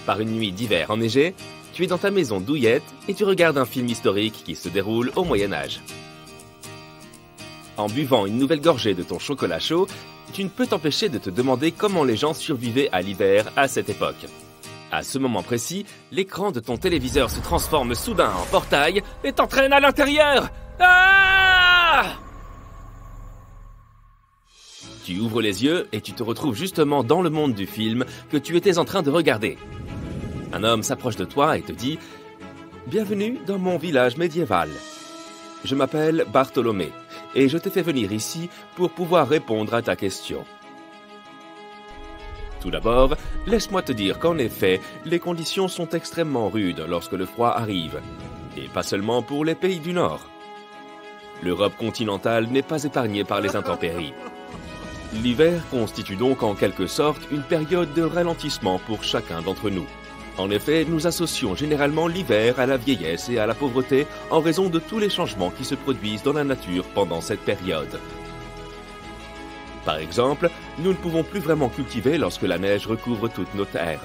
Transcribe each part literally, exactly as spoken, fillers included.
Par une nuit d'hiver enneigée, tu es dans ta maison douillette et tu regardes un film historique qui se déroule au Moyen-Âge. En buvant une nouvelle gorgée de ton chocolat chaud, tu ne peux t'empêcher de te demander comment les gens survivaient à l'hiver à cette époque. À ce moment précis, l'écran de ton téléviseur se transforme soudain en portail et t'entraîne à l'intérieur. Ah! Tu ouvres les yeux et tu te retrouves justement dans le monde du film que tu étais en train de regarder. Un homme s'approche de toi et te dit « Bienvenue dans mon village médiéval. Je m'appelle Bartholomé et je t'ai fait venir ici pour pouvoir répondre à ta question. » Tout d'abord, laisse-moi te dire qu'en effet, les conditions sont extrêmement rudes lorsque le froid arrive, et pas seulement pour les pays du Nord. L'Europe continentale n'est pas épargnée par les intempéries. L'hiver constitue donc en quelque sorte une période de ralentissement pour chacun d'entre nous. En effet, nous associons généralement l'hiver à la vieillesse et à la pauvreté en raison de tous les changements qui se produisent dans la nature pendant cette période. Par exemple, nous ne pouvons plus vraiment cultiver lorsque la neige recouvre toutes nos terres.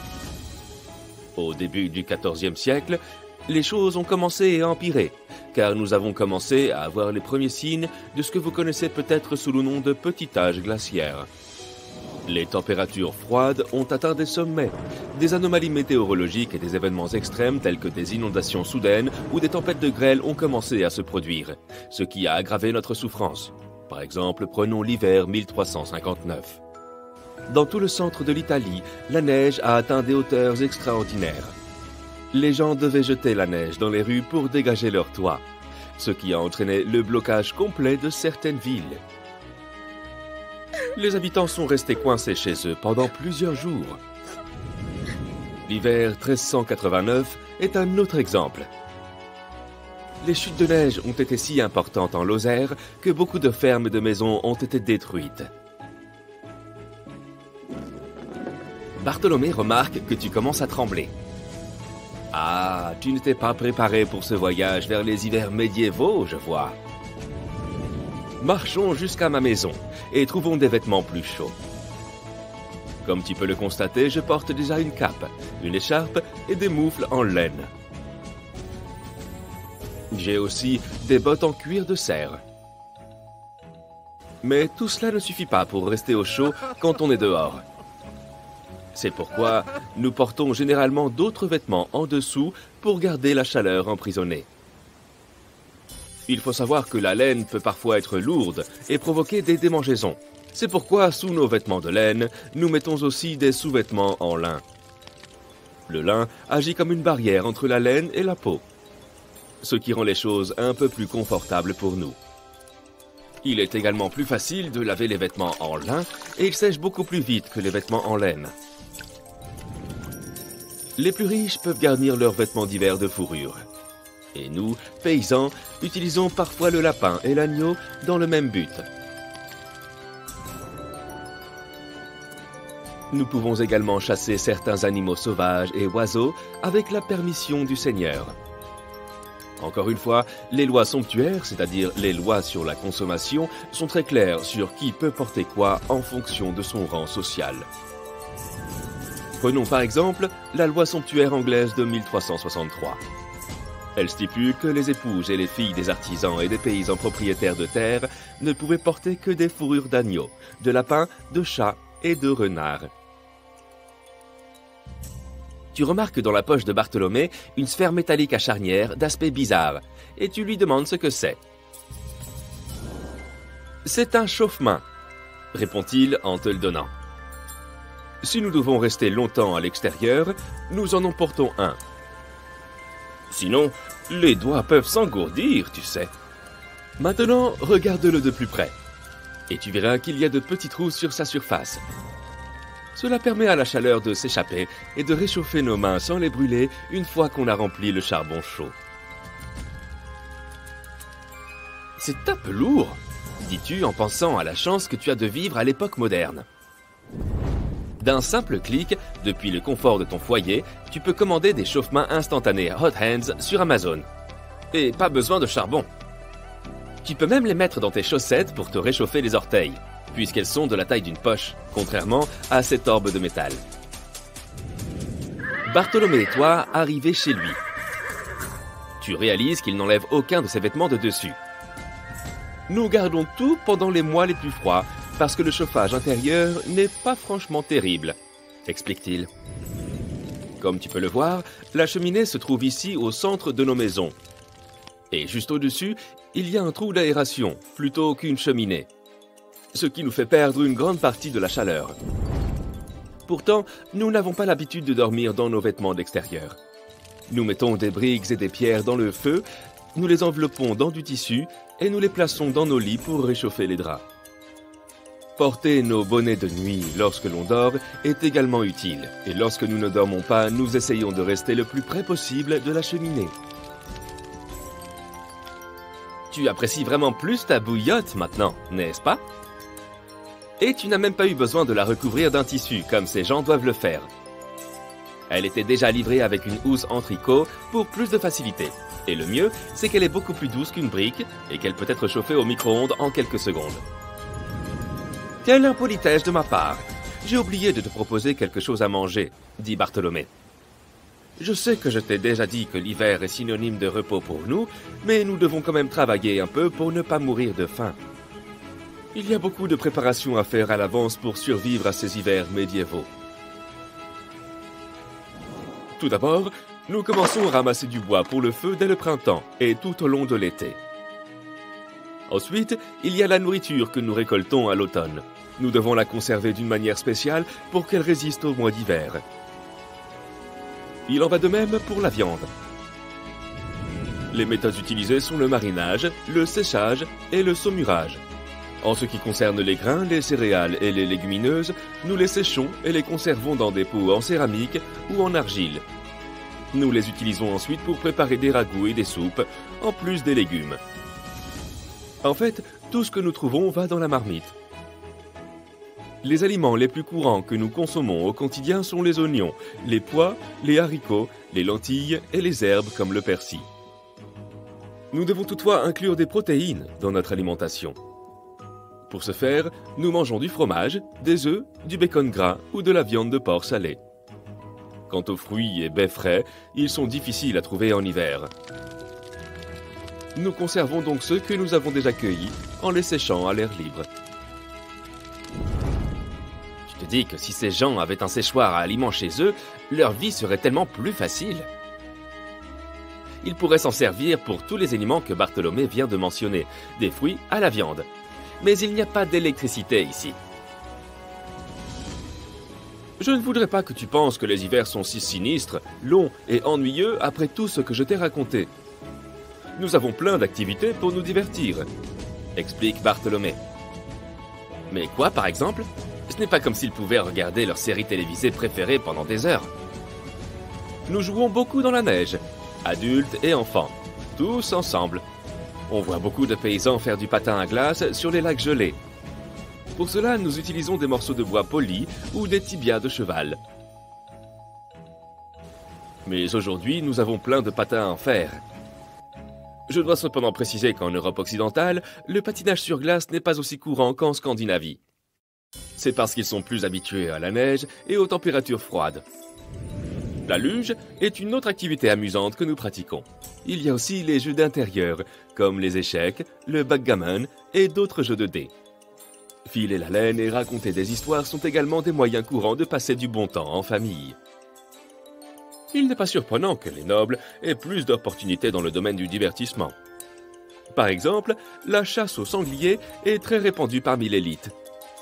Au début du quatorzième siècle, les choses ont commencé à empirer, car nous avons commencé à avoir les premiers signes de ce que vous connaissez peut-être sous le nom de petit âge glaciaire. Les températures froides ont atteint des sommets, des anomalies météorologiques et des événements extrêmes tels que des inondations soudaines ou des tempêtes de grêle ont commencé à se produire, ce qui a aggravé notre souffrance. Par exemple, prenons l'hiver mille trois cent cinquante-neuf. Dans tout le centre de l'Italie, la neige a atteint des hauteurs extraordinaires. Les gens devaient jeter la neige dans les rues pour dégager leurs toits, ce qui a entraîné le blocage complet de certaines villes. Les habitants sont restés coincés chez eux pendant plusieurs jours. L'hiver treize cent quatre-vingt-neuf est un autre exemple. Les chutes de neige ont été si importantes en Lozère que beaucoup de fermes de maisons ont été détruites. Bartholomé remarque que tu commences à trembler. Ah, tu n'étais pas préparé pour ce voyage vers les hivers médiévaux, je vois. Marchons jusqu'à ma maison et trouvons des vêtements plus chauds. Comme tu peux le constater, je porte déjà une cape, une écharpe et des moufles en laine. J'ai aussi des bottes en cuir de cerf. Mais tout cela ne suffit pas pour rester au chaud quand on est dehors. C'est pourquoi nous portons généralement d'autres vêtements en dessous pour garder la chaleur emprisonnée. Il faut savoir que la laine peut parfois être lourde et provoquer des démangeaisons. C'est pourquoi, sous nos vêtements de laine, nous mettons aussi des sous-vêtements en lin. Le lin agit comme une barrière entre la laine et la peau, ce qui rend les choses un peu plus confortables pour nous. Il est également plus facile de laver les vêtements en lin et ils sèchent beaucoup plus vite que les vêtements en laine. Les plus riches peuvent garnir leurs vêtements d'hiver de fourrure. Et nous, paysans, utilisons parfois le lapin et l'agneau dans le même but. Nous pouvons également chasser certains animaux sauvages et oiseaux avec la permission du Seigneur. Encore une fois, les lois somptuaires, c'est-à-dire les lois sur la consommation, sont très claires sur qui peut porter quoi en fonction de son rang social. Prenons par exemple la loi somptuaire anglaise de mille trois cent soixante-trois. Elle stipule que les épouses et les filles des artisans et des paysans propriétaires de terre ne pouvaient porter que des fourrures d'agneau, de lapin, de chat et de renard. Tu remarques dans la poche de Bartholomé une sphère métallique à charnière d'aspect bizarre, et tu lui demandes ce que c'est. « C'est un chauffe-main », répond-il en te le donnant. « Si nous devons rester longtemps à l'extérieur, nous en emportons un. Sinon, les doigts peuvent s'engourdir, tu sais. Maintenant, regarde-le de plus près, et tu verras qu'il y a de petits trous sur sa surface. Cela permet à la chaleur de s'échapper et de réchauffer nos mains sans les brûler une fois qu'on a rempli le charbon chaud. C'est un peu lourd, dis-tu en pensant à la chance que tu as de vivre à l'époque moderne. D'un simple clic, depuis le confort de ton foyer, tu peux commander des chauffe-mains instantanés Hot Hands sur Amazon. Et pas besoin de charbon. Tu peux même les mettre dans tes chaussettes pour te réchauffer les orteils, puisqu'elles sont de la taille d'une poche, contrairement à cette orbe de métal. Bartholomé et toi arrivez chez lui. Tu réalises qu'il n'enlève aucun de ses vêtements de dessus. Nous gardons tout pendant les mois les plus froids parce que le chauffage intérieur n'est pas franchement terrible, explique-t-il. Comme tu peux le voir, la cheminée se trouve ici au centre de nos maisons. Et juste au-dessus, il y a un trou d'aération plutôt qu'une cheminée, ce qui nous fait perdre une grande partie de la chaleur. Pourtant, nous n'avons pas l'habitude de dormir dans nos vêtements d'extérieur. Nous mettons des briques et des pierres dans le feu, nous les enveloppons dans du tissu et nous les plaçons dans nos lits pour réchauffer les draps. Porter nos bonnets de nuit lorsque l'on dort est également utile, et lorsque nous ne dormons pas, nous essayons de rester le plus près possible de la cheminée. Tu apprécies vraiment plus ta bouillotte maintenant, n'est-ce pas? Et tu n'as même pas eu besoin de la recouvrir d'un tissu, comme ces gens doivent le faire. Elle était déjà livrée avec une housse en tricot pour plus de facilité. Et le mieux, c'est qu'elle est beaucoup plus douce qu'une brique et qu'elle peut être chauffée au micro-ondes en quelques secondes. Quelle impolitesse de ma part! J'ai oublié de te proposer quelque chose à manger, dit Bartholomé. Je sais que je t'ai déjà dit que l'hiver est synonyme de repos pour nous, mais nous devons quand même travailler un peu pour ne pas mourir de faim. Il y a beaucoup de préparations à faire à l'avance pour survivre à ces hivers médiévaux. Tout d'abord, nous commençons à ramasser du bois pour le feu dès le printemps et tout au long de l'été. Ensuite, il y a la nourriture que nous récoltons à l'automne. Nous devons la conserver d'une manière spéciale pour qu'elle résiste aux mois d'hiver. Il en va de même pour la viande. Les méthodes utilisées sont le marinage, le séchage et le saumurage. En ce qui concerne les grains, les céréales et les légumineuses, nous les séchons et les conservons dans des pots en céramique ou en argile. Nous les utilisons ensuite pour préparer des ragoûts et des soupes, en plus des légumes. En fait, tout ce que nous trouvons va dans la marmite. Les aliments les plus courants que nous consommons au quotidien sont les oignons, les pois, les haricots, les lentilles et les herbes comme le persil. Nous devons toutefois inclure des protéines dans notre alimentation. Pour ce faire, nous mangeons du fromage, des œufs, du bacon gras ou de la viande de porc salée. Quant aux fruits et baies frais, ils sont difficiles à trouver en hiver. Nous conservons donc ceux que nous avons déjà cueillis en les séchant à l'air libre. Tu te dis que si ces gens avaient un séchoir à aliments chez eux, leur vie serait tellement plus facile. Ils pourraient s'en servir pour tous les aliments que Bartholomé vient de mentionner, des fruits à la viande. Mais il n'y a pas d'électricité ici. Je ne voudrais pas que tu penses que les hivers sont si sinistres, longs et ennuyeux après tout ce que je t'ai raconté. Nous avons plein d'activités pour nous divertir, explique Bartholomé. Mais quoi, par exemple? Ce n'est pas comme s'ils pouvaient regarder leur série télévisée préférée pendant des heures. Nous jouons beaucoup dans la neige, adultes et enfants, tous ensemble. On voit beaucoup de paysans faire du patin à glace sur les lacs gelés. Pour cela, nous utilisons des morceaux de bois polis ou des tibias de cheval. Mais aujourd'hui, nous avons plein de patins en fer. Je dois cependant préciser qu'en Europe occidentale, le patinage sur glace n'est pas aussi courant qu'en Scandinavie. C'est parce qu'ils sont plus habitués à la neige et aux températures froides. La luge est une autre activité amusante que nous pratiquons. Il y a aussi les jeux d'intérieur, comme les échecs, le backgammon et d'autres jeux de dés. Filer la laine et raconter des histoires sont également des moyens courants de passer du bon temps en famille. Il n'est pas surprenant que les nobles aient plus d'opportunités dans le domaine du divertissement. Par exemple, la chasse au sanglier est très répandue parmi l'élite.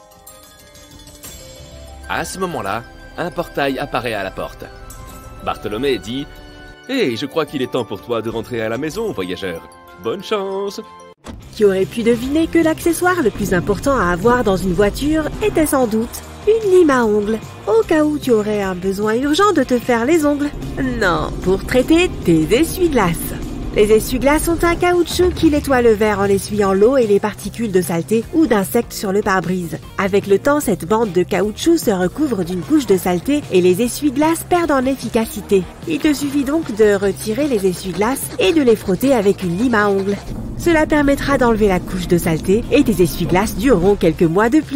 À ce moment-là, un portail apparaît à la porte. Bartholomé dit « Hé, hey, je crois qu'il est temps pour toi de rentrer à la maison, voyageur. Bonne chance !» Qui aurait pu deviner que l'accessoire le plus important à avoir dans une voiture était sans doute une lime à ongles, au cas où tu aurais un besoin urgent de te faire les ongles. Non, pour traiter tes essuie-glaces. Les essuie-glaces sont un caoutchouc qui nettoie le verre en essuyant l'eau et les particules de saleté ou d'insectes sur le pare-brise. Avec le temps, cette bande de caoutchouc se recouvre d'une couche de saleté et les essuie-glaces perdent en efficacité. Il te suffit donc de retirer les essuie-glaces et de les frotter avec une lime à ongles. Cela permettra d'enlever la couche de saleté et tes essuie-glaces dureront quelques mois de plus.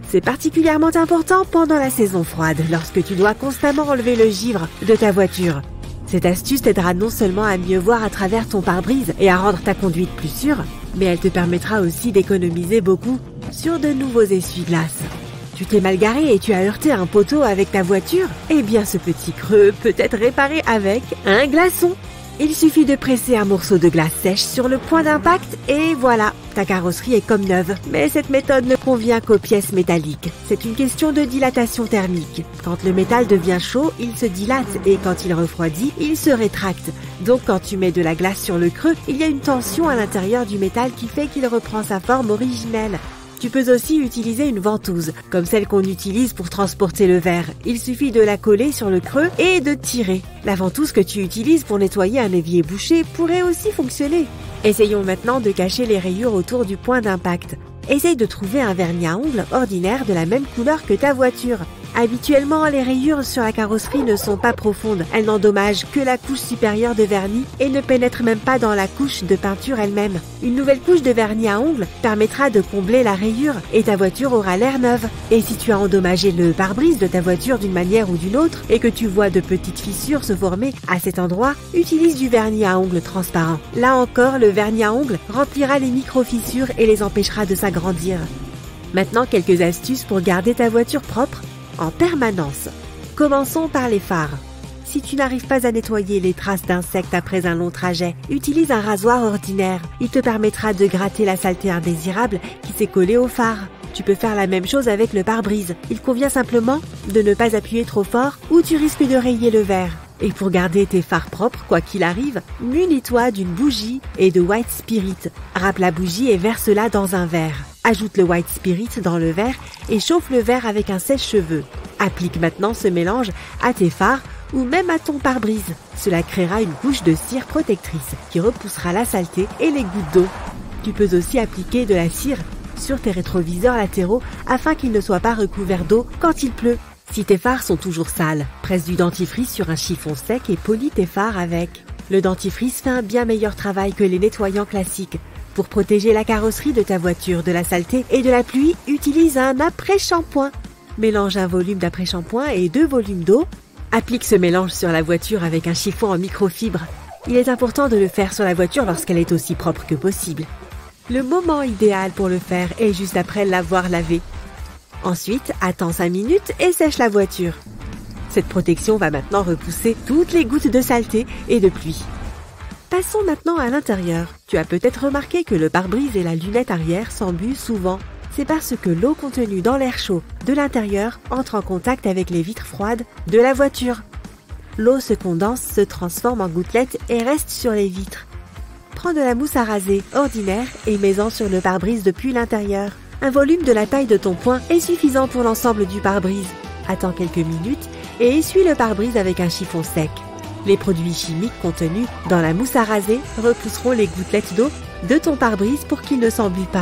C'est particulièrement important pendant la saison froide, lorsque tu dois constamment enlever le givre de ta voiture. Cette astuce t'aidera non seulement à mieux voir à travers ton pare-brise et à rendre ta conduite plus sûre, mais elle te permettra aussi d'économiser beaucoup sur de nouveaux essuie-glaces. Tu t'es mal garé et tu as heurté un poteau avec ta voiture? Eh bien, ce petit creux peut être réparé avec un glaçon. Il suffit de presser un morceau de glace sèche sur le point d'impact et voilà, ta carrosserie est comme neuve. Mais cette méthode ne convient qu'aux pièces métalliques. C'est une question de dilatation thermique. Quand le métal devient chaud, il se dilate et quand il refroidit, il se rétracte. Donc quand tu mets de la glace sur le creux, il y a une tension à l'intérieur du métal qui fait qu'il reprend sa forme originelle. Tu peux aussi utiliser une ventouse, comme celle qu'on utilise pour transporter le verre. Il suffit de la coller sur le creux et de tirer. La ventouse que tu utilises pour nettoyer un évier bouché pourrait aussi fonctionner. Essayons maintenant de cacher les rayures autour du point d'impact. Essaye de trouver un vernis à ongles ordinaire de la même couleur que ta voiture. Habituellement, les rayures sur la carrosserie ne sont pas profondes. Elles n'endommagent que la couche supérieure de vernis et ne pénètrent même pas dans la couche de peinture elle-même. Une nouvelle couche de vernis à ongles permettra de combler la rayure et ta voiture aura l'air neuve. Et si tu as endommagé le pare-brise de ta voiture d'une manière ou d'une autre et que tu vois de petites fissures se former à cet endroit, utilise du vernis à ongles transparent. Là encore, le vernis à ongles remplira les micro-fissures et les empêchera de s'agrandir. Maintenant, quelques astuces pour garder ta voiture propre en permanence. Commençons par les phares. Si tu n'arrives pas à nettoyer les traces d'insectes après un long trajet, utilise un rasoir ordinaire. Il te permettra de gratter la saleté indésirable qui s'est collée au phare. Tu peux faire la même chose avec le pare-brise. Il convient simplement de ne pas appuyer trop fort ou tu risques de rayer le verre. Et pour garder tes phares propres, quoi qu'il arrive, munis-toi d'une bougie et de white spirit. Râpe la bougie et verse-la dans un verre. Ajoute le white spirit dans le verre et chauffe le verre avec un sèche-cheveux. Applique maintenant ce mélange à tes phares ou même à ton pare-brise. Cela créera une couche de cire protectrice qui repoussera la saleté et les gouttes d'eau. Tu peux aussi appliquer de la cire sur tes rétroviseurs latéraux afin qu'ils ne soient pas recouverts d'eau quand il pleut. Si tes phares sont toujours sales, presse du dentifrice sur un chiffon sec et polis tes phares avec. Le dentifrice fait un bien meilleur travail que les nettoyants classiques. Pour protéger la carrosserie de ta voiture de la saleté et de la pluie, utilise un après-shampoing. Mélange un volume d'après-shampoing et deux volumes d'eau. Applique ce mélange sur la voiture avec un chiffon en microfibre. Il est important de le faire sur la voiture lorsqu'elle est aussi propre que possible. Le moment idéal pour le faire est juste après l'avoir lavée. Ensuite, attends cinq minutes et sèche la voiture. Cette protection va maintenant repousser toutes les gouttes de saleté et de pluie. Passons maintenant à l'intérieur. Tu as peut-être remarqué que le pare-brise et la lunette arrière s'embuent souvent. C'est parce que l'eau contenue dans l'air chaud de l'intérieur entre en contact avec les vitres froides de la voiture. L'eau se condense, se transforme en gouttelettes et reste sur les vitres. Prends de la mousse à raser ordinaire et mets-en sur le pare-brise depuis l'intérieur. Un volume de la taille de ton poing est suffisant pour l'ensemble du pare-brise. Attends quelques minutes et essuie le pare-brise avec un chiffon sec. Les produits chimiques contenus dans la mousse à raser repousseront les gouttelettes d'eau de ton pare-brise pour qu'il ne s'embue pas.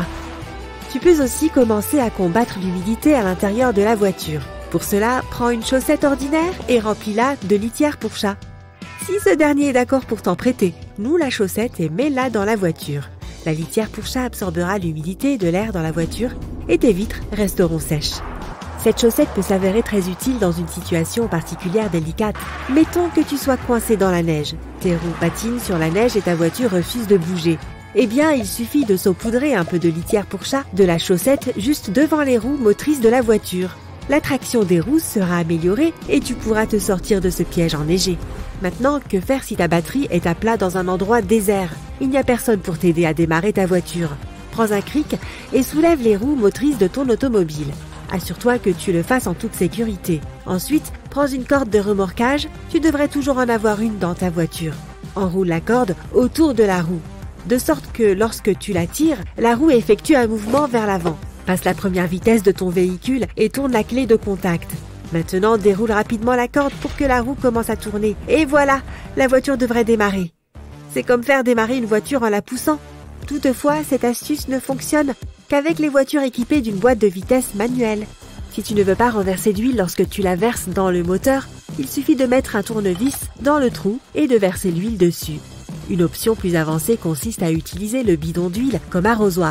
Tu peux aussi commencer à combattre l'humidité à l'intérieur de la voiture. Pour cela, prends une chaussette ordinaire et remplis-la de litière pour chat. Si ce dernier est d'accord pour t'en prêter, noue la chaussette et mets-la dans la voiture. La litière pour chat absorbera l'humidité de l'air dans la voiture et tes vitres resteront sèches. Cette chaussette peut s'avérer très utile dans une situation particulière délicate. Mettons que tu sois coincé dans la neige. Tes roues patinent sur la neige et ta voiture refuse de bouger. Eh bien, il suffit de saupoudrer un peu de litière pour chat de la chaussette juste devant les roues motrices de la voiture. La traction des roues sera améliorée et tu pourras te sortir de ce piège enneigé. Maintenant, que faire si ta batterie est à plat dans un endroit désert? Il n'y a personne pour t'aider à démarrer ta voiture. Prends un cric et soulève les roues motrices de ton automobile. Assure-toi que tu le fasses en toute sécurité. Ensuite, prends une corde de remorquage, tu devrais toujours en avoir une dans ta voiture. Enroule la corde autour de la roue, de sorte que lorsque tu la tires, la roue effectue un mouvement vers l'avant. Passe la première vitesse de ton véhicule et tourne la clé de contact. Maintenant, déroule rapidement la corde pour que la roue commence à tourner. Et voilà, la voiture devrait démarrer. C'est comme faire démarrer une voiture en la poussant. Toutefois, cette astuce ne fonctionne qu'avec les voitures équipées d'une boîte de vitesse manuelle. Si tu ne veux pas renverser d'huile lorsque tu la verses dans le moteur, il suffit de mettre un tournevis dans le trou et de verser l'huile dessus. Une option plus avancée consiste à utiliser le bidon d'huile comme arrosoir.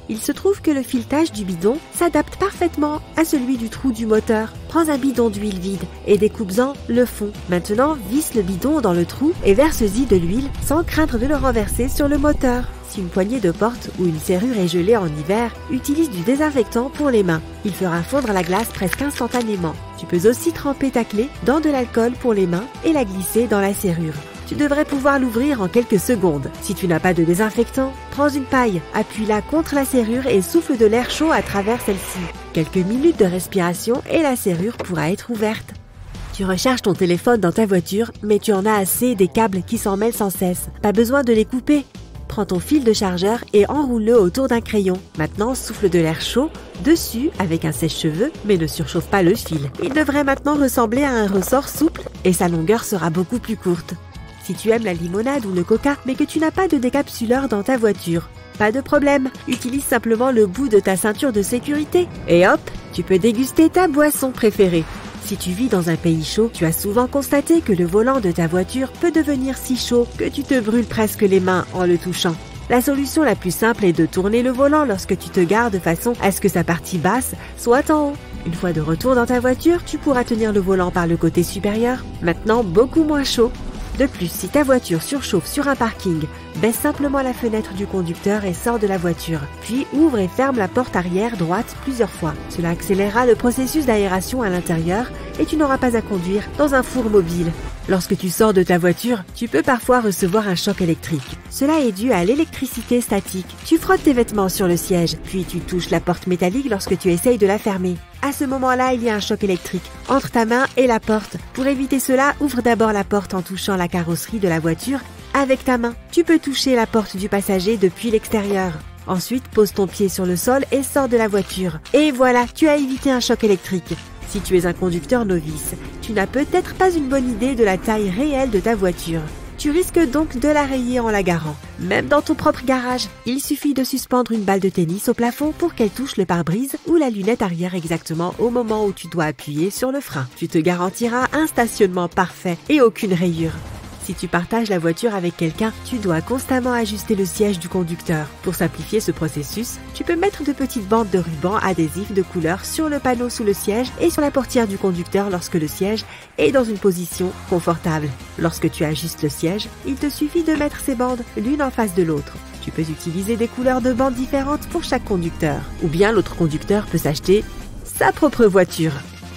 Il se trouve que le filetage du bidon s'adapte parfaitement à celui du trou du moteur. Prends un bidon d'huile vide et découpe-en le fond. Maintenant, visse le bidon dans le trou et verse-y de l'huile sans craindre de le renverser sur le moteur. Si une poignée de porte ou une serrure est gelée en hiver, utilise du désinfectant pour les mains. Il fera fondre la glace presque instantanément. Tu peux aussi tremper ta clé dans de l'alcool pour les mains et la glisser dans la serrure. Tu devrais pouvoir l'ouvrir en quelques secondes. Si tu n'as pas de désinfectant, prends une paille, appuie-la contre la serrure et souffle de l'air chaud à travers celle-ci. Quelques minutes de respiration et la serrure pourra être ouverte. Tu recharges ton téléphone dans ta voiture, mais tu en as assez des câbles qui s'en mêlent sans cesse. Pas besoin de les couper. Prends ton fil de chargeur et enroule-le autour d'un crayon. Maintenant, souffle de l'air chaud dessus avec un sèche-cheveux, mais ne surchauffe pas le fil. Il devrait maintenant ressembler à un ressort souple et sa longueur sera beaucoup plus courte. Si tu aimes la limonade ou le coca, mais que tu n'as pas de décapsuleur dans ta voiture, pas de problème, utilise simplement le bout de ta ceinture de sécurité. Et hop, tu peux déguster ta boisson préférée. Si tu vis dans un pays chaud, tu as souvent constaté que le volant de ta voiture peut devenir si chaud que tu te brûles presque les mains en le touchant. La solution la plus simple est de tourner le volant lorsque tu te gares de façon à ce que sa partie basse soit en haut. Une fois de retour dans ta voiture, tu pourras tenir le volant par le côté supérieur, maintenant beaucoup moins chaud. De plus, si ta voiture surchauffe sur un parking, baisse simplement la fenêtre du conducteur et sors de la voiture. Puis ouvre et ferme la porte arrière droite plusieurs fois. Cela accélérera le processus d'aération à l'intérieur et tu n'auras pas à conduire dans un four mobile. Lorsque tu sors de ta voiture, tu peux parfois recevoir un choc électrique. Cela est dû à l'électricité statique. Tu frottes tes vêtements sur le siège, puis tu touches la porte métallique lorsque tu essayes de la fermer. À ce moment-là, il y a un choc électrique entre ta main et la porte. Pour éviter cela, ouvre d'abord la porte en touchant la carrosserie de la voiture avec ta main. Tu peux toucher la porte du passager depuis l'extérieur. Ensuite, pose ton pied sur le sol et sors de la voiture. Et voilà, tu as évité un choc électrique. Si tu es un conducteur novice, tu n'as peut-être pas une bonne idée de la taille réelle de ta voiture. Tu risques donc de la rayer en la garant. Même dans ton propre garage, il suffit de suspendre une balle de tennis au plafond pour qu'elle touche le pare-brise ou la lunette arrière exactement au moment où tu dois appuyer sur le frein. Tu te garantiras un stationnement parfait et aucune rayure. Si tu partages la voiture avec quelqu'un, tu dois constamment ajuster le siège du conducteur. Pour simplifier ce processus, tu peux mettre de petites bandes de ruban adhésif de couleur sur le panneau sous le siège et sur la portière du conducteur lorsque le siège est dans une position confortable. Lorsque tu ajustes le siège, il te suffit de mettre ces bandes l'une en face de l'autre. Tu peux utiliser des couleurs de bandes différentes pour chaque conducteur. Ou bien l'autre conducteur peut s'acheter sa propre voiture.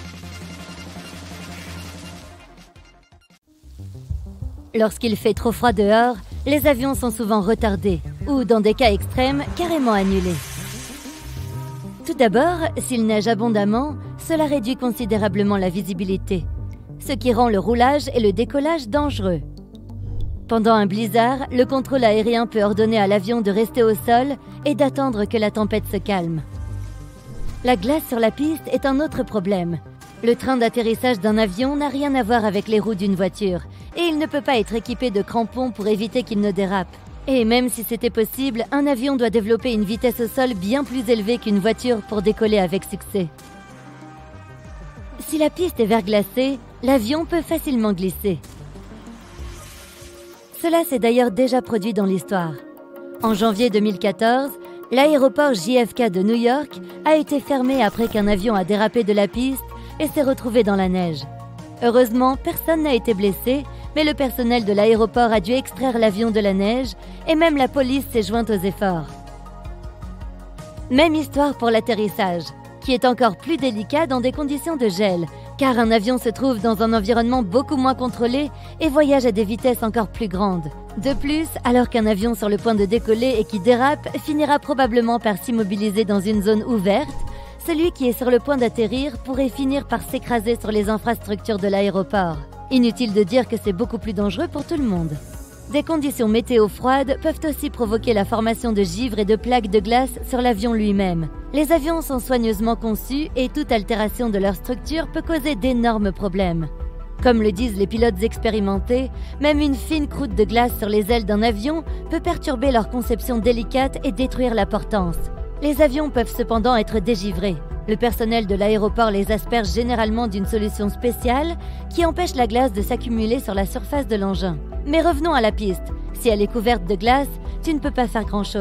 Lorsqu'il fait trop froid dehors, les avions sont souvent retardés ou, dans des cas extrêmes, carrément annulés. Tout d'abord, s'il neige abondamment, cela réduit considérablement la visibilité, ce qui rend le roulage et le décollage dangereux. Pendant un blizzard, le contrôle aérien peut ordonner à l'avion de rester au sol et d'attendre que la tempête se calme. La glace sur la piste est un autre problème. Le train d'atterrissage d'un avion n'a rien à voir avec les roues d'une voiture et il ne peut pas être équipé de crampons pour éviter qu'il ne dérape. Et même si c'était possible, un avion doit développer une vitesse au sol bien plus élevée qu'une voiture pour décoller avec succès. Si la piste est verglacée, l'avion peut facilement glisser. Cela s'est d'ailleurs déjà produit dans l'histoire. En janvier deux mille quatorze, l'aéroport J F K de New York a été fermé après qu'un avion a dérapé de la piste et s'est retrouvé dans la neige. Heureusement, personne n'a été blessé, mais le personnel de l'aéroport a dû extraire l'avion de la neige et même la police s'est jointe aux efforts. Même histoire pour l'atterrissage, qui est encore plus délicat dans des conditions de gel, car un avion se trouve dans un environnement beaucoup moins contrôlé et voyage à des vitesses encore plus grandes. De plus, alors qu'un avion sur le point de décoller et qui dérape finira probablement par s'immobiliser dans une zone ouverte, celui qui est sur le point d'atterrir pourrait finir par s'écraser sur les infrastructures de l'aéroport. Inutile de dire que c'est beaucoup plus dangereux pour tout le monde. Des conditions météo froides peuvent aussi provoquer la formation de givre et de plaques de glace sur l'avion lui-même. Les avions sont soigneusement conçus et toute altération de leur structure peut causer d'énormes problèmes. Comme le disent les pilotes expérimentés, même une fine croûte de glace sur les ailes d'un avion peut perturber leur conception délicate et détruire la portance. Les avions peuvent cependant être dégivrés. Le personnel de l'aéroport les asperge généralement d'une solution spéciale qui empêche la glace de s'accumuler sur la surface de l'engin. Mais revenons à la piste. Si elle est couverte de glace, tu ne peux pas faire grand-chose.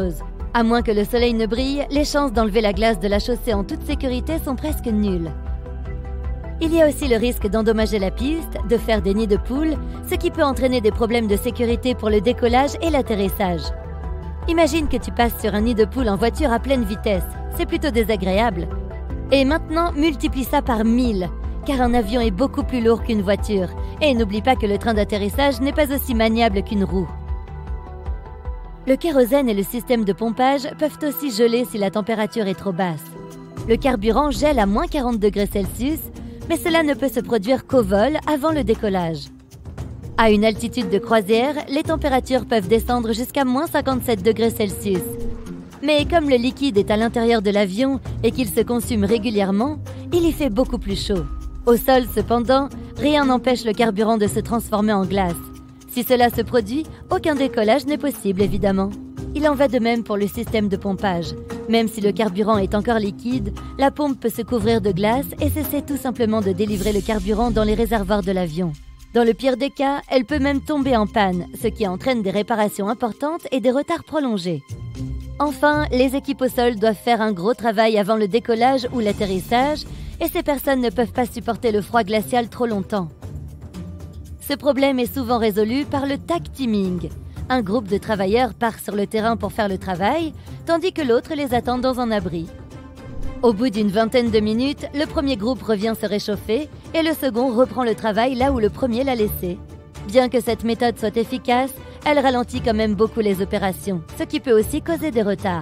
À moins que le soleil ne brille, les chances d'enlever la glace de la chaussée en toute sécurité sont presque nulles. Il y a aussi le risque d'endommager la piste, de faire des nids de poules, ce qui peut entraîner des problèmes de sécurité pour le décollage et l'atterrissage. Imagine que tu passes sur un nid de poule en voiture à pleine vitesse, c'est plutôt désagréable. Et maintenant, multiplie ça par mille, car un avion est beaucoup plus lourd qu'une voiture. Et n'oublie pas que le train d'atterrissage n'est pas aussi maniable qu'une roue. Le kérosène et le système de pompage peuvent aussi geler si la température est trop basse. Le carburant gèle à moins quarante degrés Celsius, mais cela ne peut se produire qu'au vol avant le décollage. À une altitude de croisière, les températures peuvent descendre jusqu'à moins cinquante-sept degrés Celsius. Mais comme le liquide est à l'intérieur de l'avion et qu'il se consume régulièrement, il y fait beaucoup plus chaud. Au sol, cependant, rien n'empêche le carburant de se transformer en glace. Si cela se produit, aucun décollage n'est possible, évidemment. Il en va de même pour le système de pompage. Même si le carburant est encore liquide, la pompe peut se couvrir de glace et cesser tout simplement de délivrer le carburant dans les réservoirs de l'avion. Dans le pire des cas, elle peut même tomber en panne, ce qui entraîne des réparations importantes et des retards prolongés. Enfin, les équipes au sol doivent faire un gros travail avant le décollage ou l'atterrissage, et ces personnes ne peuvent pas supporter le froid glacial trop longtemps. Ce problème est souvent résolu par le tag teaming. Un groupe de travailleurs part sur le terrain pour faire le travail, tandis que l'autre les attend dans un abri. Au bout d'une vingtaine de minutes, le premier groupe revient se réchauffer et le second reprend le travail là où le premier l'a laissé. Bien que cette méthode soit efficace, elle ralentit quand même beaucoup les opérations, ce qui peut aussi causer des retards.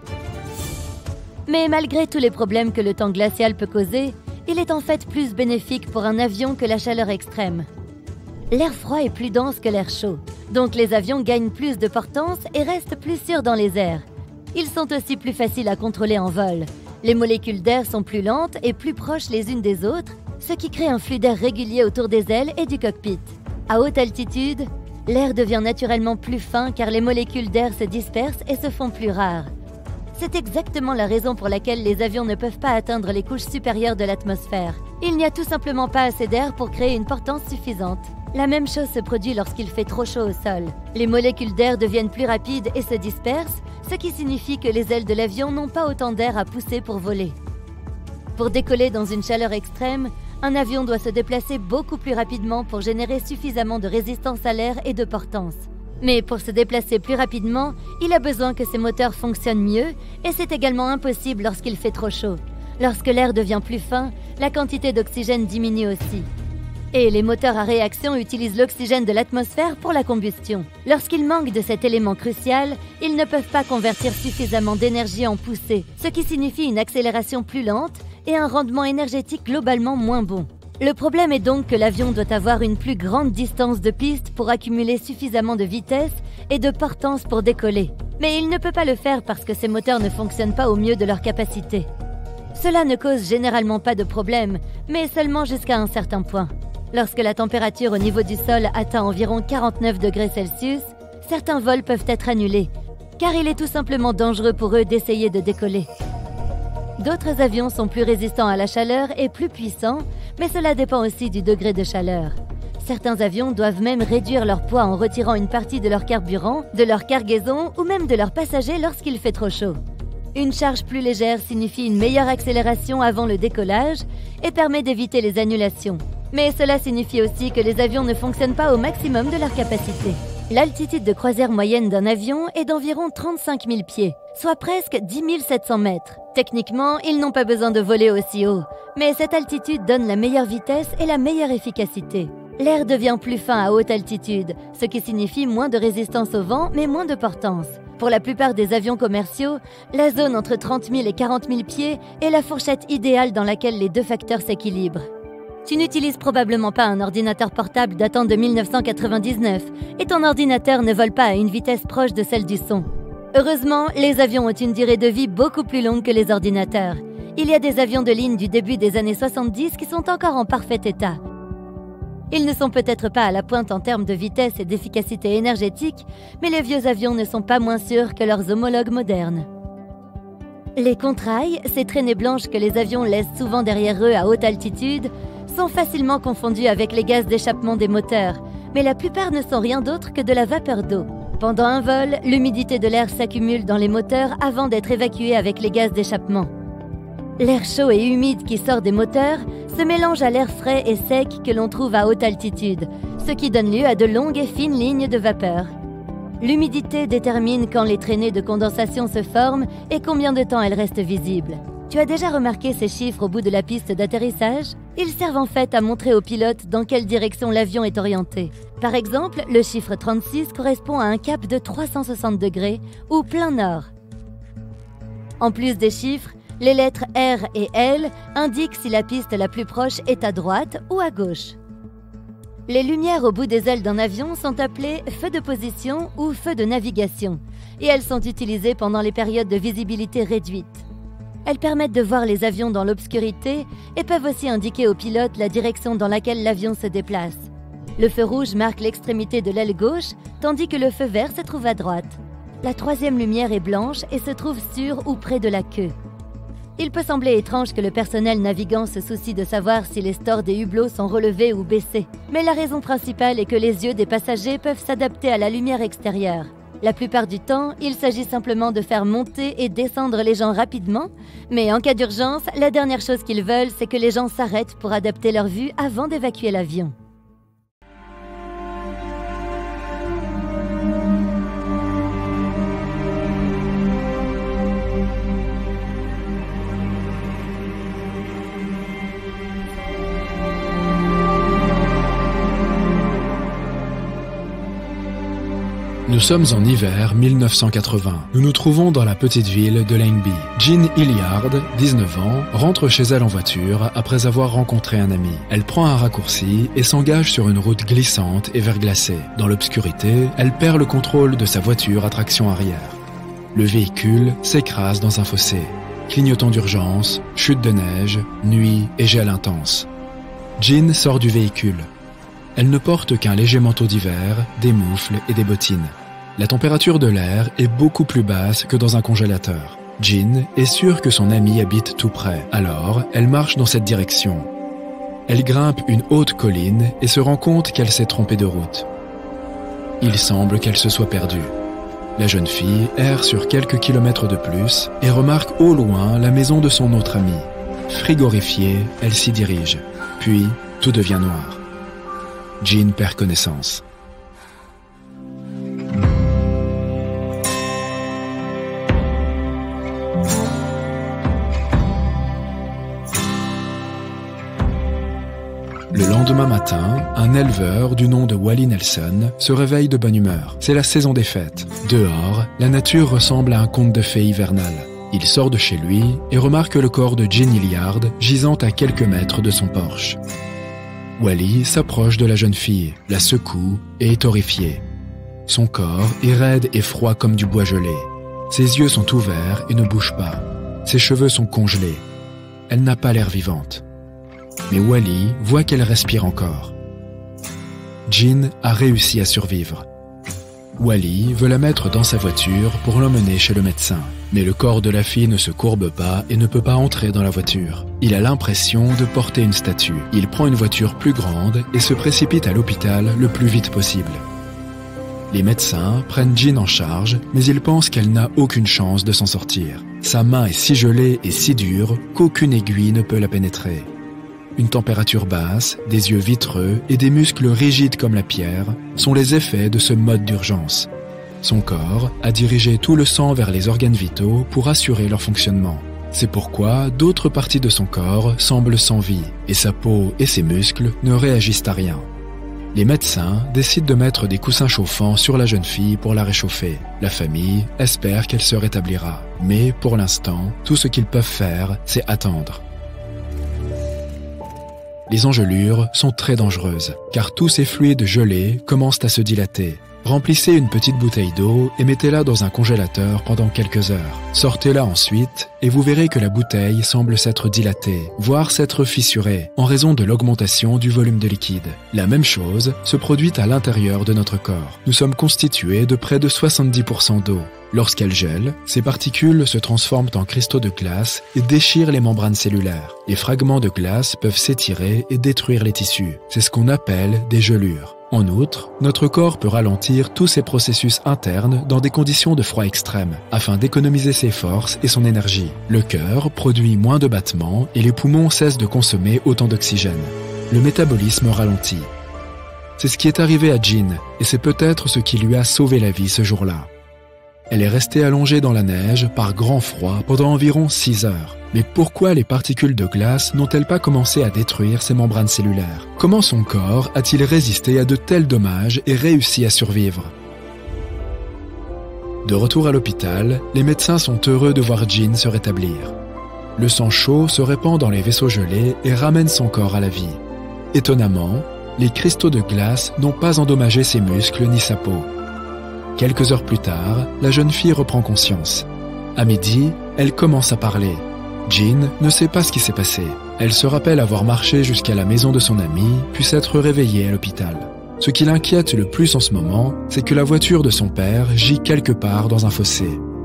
Mais malgré tous les problèmes que le temps glacial peut causer, il est en fait plus bénéfique pour un avion que la chaleur extrême. L'air froid est plus dense que l'air chaud, donc les avions gagnent plus de portance et restent plus sûrs dans les airs. Ils sont aussi plus faciles à contrôler en vol. Les molécules d'air sont plus lentes et plus proches les unes des autres, ce qui crée un flux d'air régulier autour des ailes et du cockpit. À haute altitude, l'air devient naturellement plus fin car les molécules d'air se dispersent et se font plus rares. C'est exactement la raison pour laquelle les avions ne peuvent pas atteindre les couches supérieures de l'atmosphère. Il n'y a tout simplement pas assez d'air pour créer une portance suffisante. La même chose se produit lorsqu'il fait trop chaud au sol. Les molécules d'air deviennent plus rapides et se dispersent, ce qui signifie que les ailes de l'avion n'ont pas autant d'air à pousser pour voler. Pour décoller dans une chaleur extrême, un avion doit se déplacer beaucoup plus rapidement pour générer suffisamment de résistance à l'air et de portance. Mais pour se déplacer plus rapidement, il a besoin que ses moteurs fonctionnent mieux et c'est également impossible lorsqu'il fait trop chaud. Lorsque l'air devient plus fin, la quantité d'oxygène diminue aussi. Et les moteurs à réaction utilisent l'oxygène de l'atmosphère pour la combustion. Lorsqu'ils manquent de cet élément crucial, ils ne peuvent pas convertir suffisamment d'énergie en poussée, ce qui signifie une accélération plus lente et un rendement énergétique globalement moins bon. Le problème est donc que l'avion doit avoir une plus grande distance de piste pour accumuler suffisamment de vitesse et de portance pour décoller. Mais il ne peut pas le faire parce que ses moteurs ne fonctionnent pas au mieux de leur capacité. Cela ne cause généralement pas de problème, mais seulement jusqu'à un certain point. Lorsque la température au niveau du sol atteint environ quarante-neuf degrés Celsius, certains vols peuvent être annulés, car il est tout simplement dangereux pour eux d'essayer de décoller. D'autres avions sont plus résistants à la chaleur et plus puissants, mais cela dépend aussi du degré de chaleur. Certains avions doivent même réduire leur poids en retirant une partie de leur carburant, de leur cargaison ou même de leurs passagers lorsqu'il fait trop chaud. Une charge plus légère signifie une meilleure accélération avant le décollage et permet d'éviter les annulations. Mais cela signifie aussi que les avions ne fonctionnent pas au maximum de leur capacité. L'altitude de croisière moyenne d'un avion est d'environ trente-cinq mille pieds, soit presque dix mille sept cents mètres. Techniquement, ils n'ont pas besoin de voler aussi haut, mais cette altitude donne la meilleure vitesse et la meilleure efficacité. L'air devient plus fin à haute altitude, ce qui signifie moins de résistance au vent, mais moins de portance. Pour la plupart des avions commerciaux, la zone entre trente mille et quarante mille pieds est la fourchette idéale dans laquelle les deux facteurs s'équilibrent. Tu n'utilises probablement pas un ordinateur portable datant de mille neuf cent quatre-vingt-dix-neuf et ton ordinateur ne vole pas à une vitesse proche de celle du son. Heureusement, les avions ont une durée de vie beaucoup plus longue que les ordinateurs. Il y a des avions de ligne du début des années soixante-dix qui sont encore en parfait état. Ils ne sont peut-être pas à la pointe en termes de vitesse et d'efficacité énergétique, mais les vieux avions ne sont pas moins sûrs que leurs homologues modernes. Les contrails, ces traînées blanches que les avions laissent souvent derrière eux à haute altitude, sont facilement confondus avec les gaz d'échappement des moteurs, mais la plupart ne sont rien d'autre que de la vapeur d'eau. Pendant un vol, l'humidité de l'air s'accumule dans les moteurs avant d'être évacuée avec les gaz d'échappement. L'air chaud et humide qui sort des moteurs se mélange à l'air frais et sec que l'on trouve à haute altitude, ce qui donne lieu à de longues et fines lignes de vapeur. L'humidité détermine quand les traînées de condensation se forment et combien de temps elles restent visibles. Tu as déjà remarqué ces chiffres au bout de la piste d'atterrissage? Ils servent en fait à montrer au pilote dans quelle direction l'avion est orienté. Par exemple, le chiffre trente-six correspond à un cap de trois cent soixante degrés ou plein nord. En plus des chiffres, les lettres R et L indiquent si la piste la plus proche est à droite ou à gauche. Les lumières au bout des ailes d'un avion sont appelées feux de position ou feux de navigation, et elles sont utilisées pendant les périodes de visibilité réduite. Elles permettent de voir les avions dans l'obscurité et peuvent aussi indiquer au pilote la direction dans laquelle l'avion se déplace. Le feu rouge marque l'extrémité de l'aile gauche, tandis que le feu vert se trouve à droite. La troisième lumière est blanche et se trouve sur ou près de la queue. Il peut sembler étrange que le personnel navigant se soucie de savoir si les stores des hublots sont relevés ou baissés, mais la raison principale est que les yeux des passagers peuvent s'adapter à la lumière extérieure. La plupart du temps, il s'agit simplement de faire monter et descendre les gens rapidement, mais en cas d'urgence, la dernière chose qu'ils veulent, c'est que les gens s'arrêtent pour adapter leur vue avant d'évacuer l'avion. Nous sommes en hiver mille neuf cent quatre-vingts. Nous nous trouvons dans la petite ville de Lyngby. Jean Hilliard, dix-neuf ans, rentre chez elle en voiture après avoir rencontré un ami. Elle prend un raccourci et s'engage sur une route glissante et verglacée. Dans l'obscurité, elle perd le contrôle de sa voiture à traction arrière. Le véhicule s'écrase dans un fossé. Clignotant d'urgence, chute de neige, nuit et gel intense. Jean sort du véhicule. Elle ne porte qu'un léger manteau d'hiver, des moufles et des bottines. La température de l'air est beaucoup plus basse que dans un congélateur. Jean est sûre que son ami habite tout près, alors elle marche dans cette direction. Elle grimpe une haute colline et se rend compte qu'elle s'est trompée de route. Il semble qu'elle se soit perdue. La jeune fille erre sur quelques kilomètres de plus et remarque au loin la maison de son autre ami. Frigorifiée, elle s'y dirige. Puis, tout devient noir. Jean perd connaissance. Le lendemain matin, un éleveur du nom de Wally Nelson se réveille de bonne humeur. C'est la saison des fêtes. Dehors, la nature ressemble à un conte de fées hivernal. Il sort de chez lui et remarque le corps de Jean Hilliard gisant à quelques mètres de son porche. Wally s'approche de la jeune fille, la secoue et est horrifié. Son corps est raide et froid comme du bois gelé. Ses yeux sont ouverts et ne bougent pas. Ses cheveux sont congelés. Elle n'a pas l'air vivante. Mais Wally voit qu'elle respire encore. Jean a réussi à survivre. Wally veut la mettre dans sa voiture pour l'emmener chez le médecin. Mais le corps de la fille ne se courbe pas et ne peut pas entrer dans la voiture. Il a l'impression de porter une statue. Il prend une voiture plus grande et se précipite à l'hôpital le plus vite possible. Les médecins prennent Jean en charge, mais ils pensent qu'elle n'a aucune chance de s'en sortir. Sa main est si gelée et si dure qu'aucune aiguille ne peut la pénétrer. Une température basse, des yeux vitreux et des muscles rigides comme la pierre sont les effets de ce mode d'urgence. Son corps a dirigé tout le sang vers les organes vitaux pour assurer leur fonctionnement. C'est pourquoi d'autres parties de son corps semblent sans vie et sa peau et ses muscles ne réagissent à rien. Les médecins décident de mettre des coussins chauffants sur la jeune fille pour la réchauffer. La famille espère qu'elle se rétablira, mais pour l'instant, tout ce qu'ils peuvent faire, c'est attendre. Les engelures sont très dangereuses, car tous ces fluides gelés commencent à se dilater. Remplissez une petite bouteille d'eau et mettez-la dans un congélateur pendant quelques heures. Sortez-la ensuite et vous verrez que la bouteille semble s'être dilatée, voire s'être fissurée, en raison de l'augmentation du volume de liquide. La même chose se produit à l'intérieur de notre corps. Nous sommes constitués de près de soixante-dix pour cent d'eau. Lorsqu'elle gèle, ces particules se transforment en cristaux de glace et déchirent les membranes cellulaires. Les fragments de glace peuvent s'étirer et détruire les tissus. C'est ce qu'on appelle des gelures. En outre, notre corps peut ralentir tous ces processus internes dans des conditions de froid extrême, afin d'économiser ses forces et son énergie. Le cœur produit moins de battements et les poumons cessent de consommer autant d'oxygène. Le métabolisme ralentit. C'est ce qui est arrivé à Jean, et c'est peut-être ce qui lui a sauvé la vie ce jour-là. Elle est restée allongée dans la neige par grand froid pendant environ six heures. Mais pourquoi les particules de glace n'ont-elles pas commencé à détruire ses membranes cellulaires? Comment son corps a-t-il résisté à de tels dommages et réussi à survivre? De retour à l'hôpital, les médecins sont heureux de voir Jean se rétablir. Le sang chaud se répand dans les vaisseaux gelés et ramène son corps à la vie. Étonnamment, les cristaux de glace n'ont pas endommagé ses muscles ni sa peau. Quelques heures plus tard, la jeune fille reprend conscience. À midi, elle commence à parler. Jean ne sait pas ce qui s'est passé. Elle se rappelle avoir marché jusqu'à la maison de son ami, puis s'être réveillée à l'hôpital. Ce qui l'inquiète le plus en ce moment, c'est que la voiture de son père gît quelque part dans un fossé.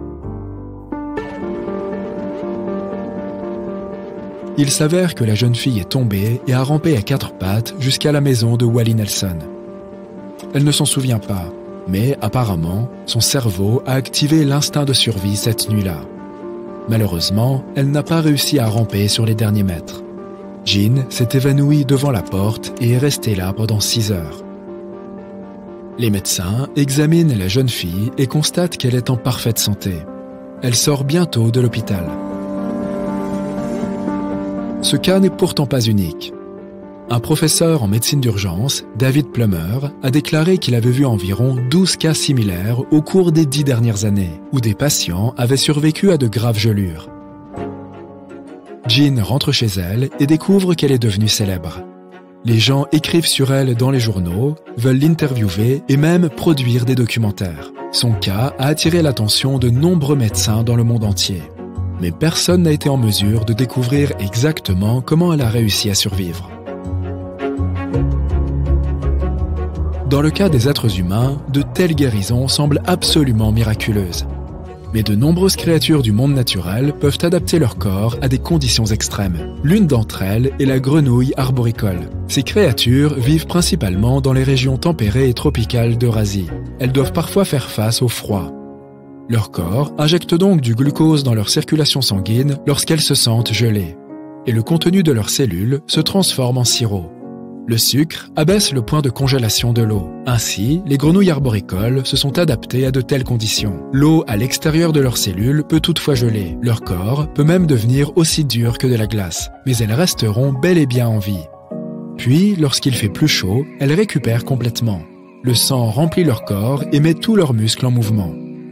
Il s'avère que la jeune fille est tombée et a rampé à quatre pattes jusqu'à la maison de Wally Nelson. Elle ne s'en souvient pas, mais apparemment, son cerveau a activé l'instinct de survie cette nuit-là. Malheureusement, elle n'a pas réussi à ramper sur les derniers mètres. Jean s'est évanouie devant la porte et est restée là pendant six heures. Les médecins examinent la jeune fille et constatent qu'elle est en parfaite santé. Elle sort bientôt de l'hôpital. Ce cas n'est pourtant pas unique. Un professeur en médecine d'urgence, David Plummer, a déclaré qu'il avait vu environ douze cas similaires au cours des dix dernières années, où des patients avaient survécu à de graves gelures. Jean rentre chez elle et découvre qu'elle est devenue célèbre. Les gens écrivent sur elle dans les journaux, veulent l'interviewer et même produire des documentaires. Son cas a attiré l'attention de nombreux médecins dans le monde entier. Mais personne n'a été en mesure de découvrir exactement comment elle a réussi à survivre. Dans le cas des êtres humains, de telles guérisons semblent absolument miraculeuses. Mais de nombreuses créatures du monde naturel peuvent adapter leur corps à des conditions extrêmes. L'une d'entre elles est la grenouille arboricole. Ces créatures vivent principalement dans les régions tempérées et tropicales d'Eurasie. Elles doivent parfois faire face au froid. Leur corps injecte donc du glucose dans leur circulation sanguine lorsqu'elles se sentent gelées. Et le contenu de leurs cellules se transforme en sirop. Le sucre abaisse le point de congélation de l'eau. Ainsi, les grenouilles arboricoles se sont adaptées à de telles conditions. L'eau à l'extérieur de leurs cellules peut toutefois geler. Leur corps peut même devenir aussi dur que de la glace, mais elles resteront bel et bien en vie. Puis, lorsqu'il fait plus chaud, elles récupèrent complètement. Le sang remplit leur corps et met tous leurs muscles en mouvement.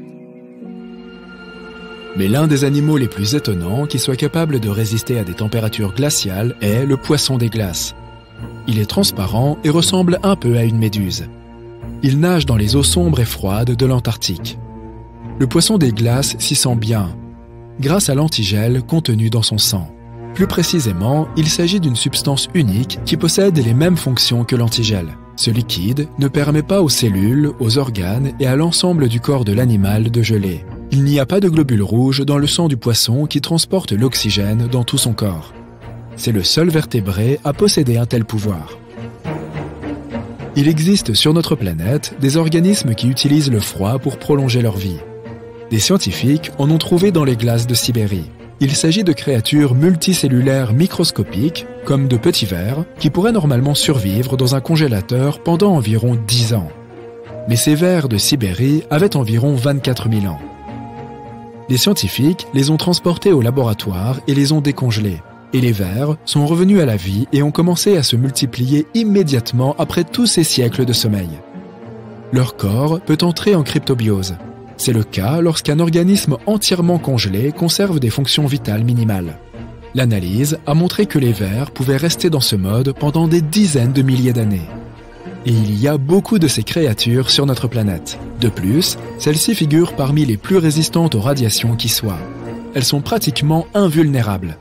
Mais l'un des animaux les plus étonnants qui soit capable de résister à des températures glaciales est le poisson des glaces. Il est transparent et ressemble un peu à une méduse. Il nage dans les eaux sombres et froides de l'Antarctique. Le poisson des glaces s'y sent bien, grâce à l'antigel contenu dans son sang. Plus précisément, il s'agit d'une substance unique qui possède les mêmes fonctions que l'antigel. Ce liquide ne permet pas aux cellules, aux organes et à l'ensemble du corps de l'animal de geler. Il n'y a pas de globules rouges dans le sang du poisson qui transporte l'oxygène dans tout son corps. C'est le seul vertébré à posséder un tel pouvoir. Il existe sur notre planète des organismes qui utilisent le froid pour prolonger leur vie. Des scientifiques en ont trouvé dans les glaces de Sibérie. Il s'agit de créatures multicellulaires microscopiques, comme de petits vers, qui pourraient normalement survivre dans un congélateur pendant environ dix ans. Mais ces vers de Sibérie avaient environ vingt-quatre mille ans. Les scientifiques les ont transportés au laboratoire et les ont décongelés. Et les vers sont revenus à la vie et ont commencé à se multiplier immédiatement après tous ces siècles de sommeil. Leur corps peut entrer en cryptobiose. C'est le cas lorsqu'un organisme entièrement congelé conserve des fonctions vitales minimales. L'analyse a montré que les vers pouvaient rester dans ce mode pendant des dizaines de milliers d'années. Et il y a beaucoup de ces créatures sur notre planète. De plus, celles-ci figurent parmi les plus résistantes aux radiations qui soient. Elles sont pratiquement invulnérables.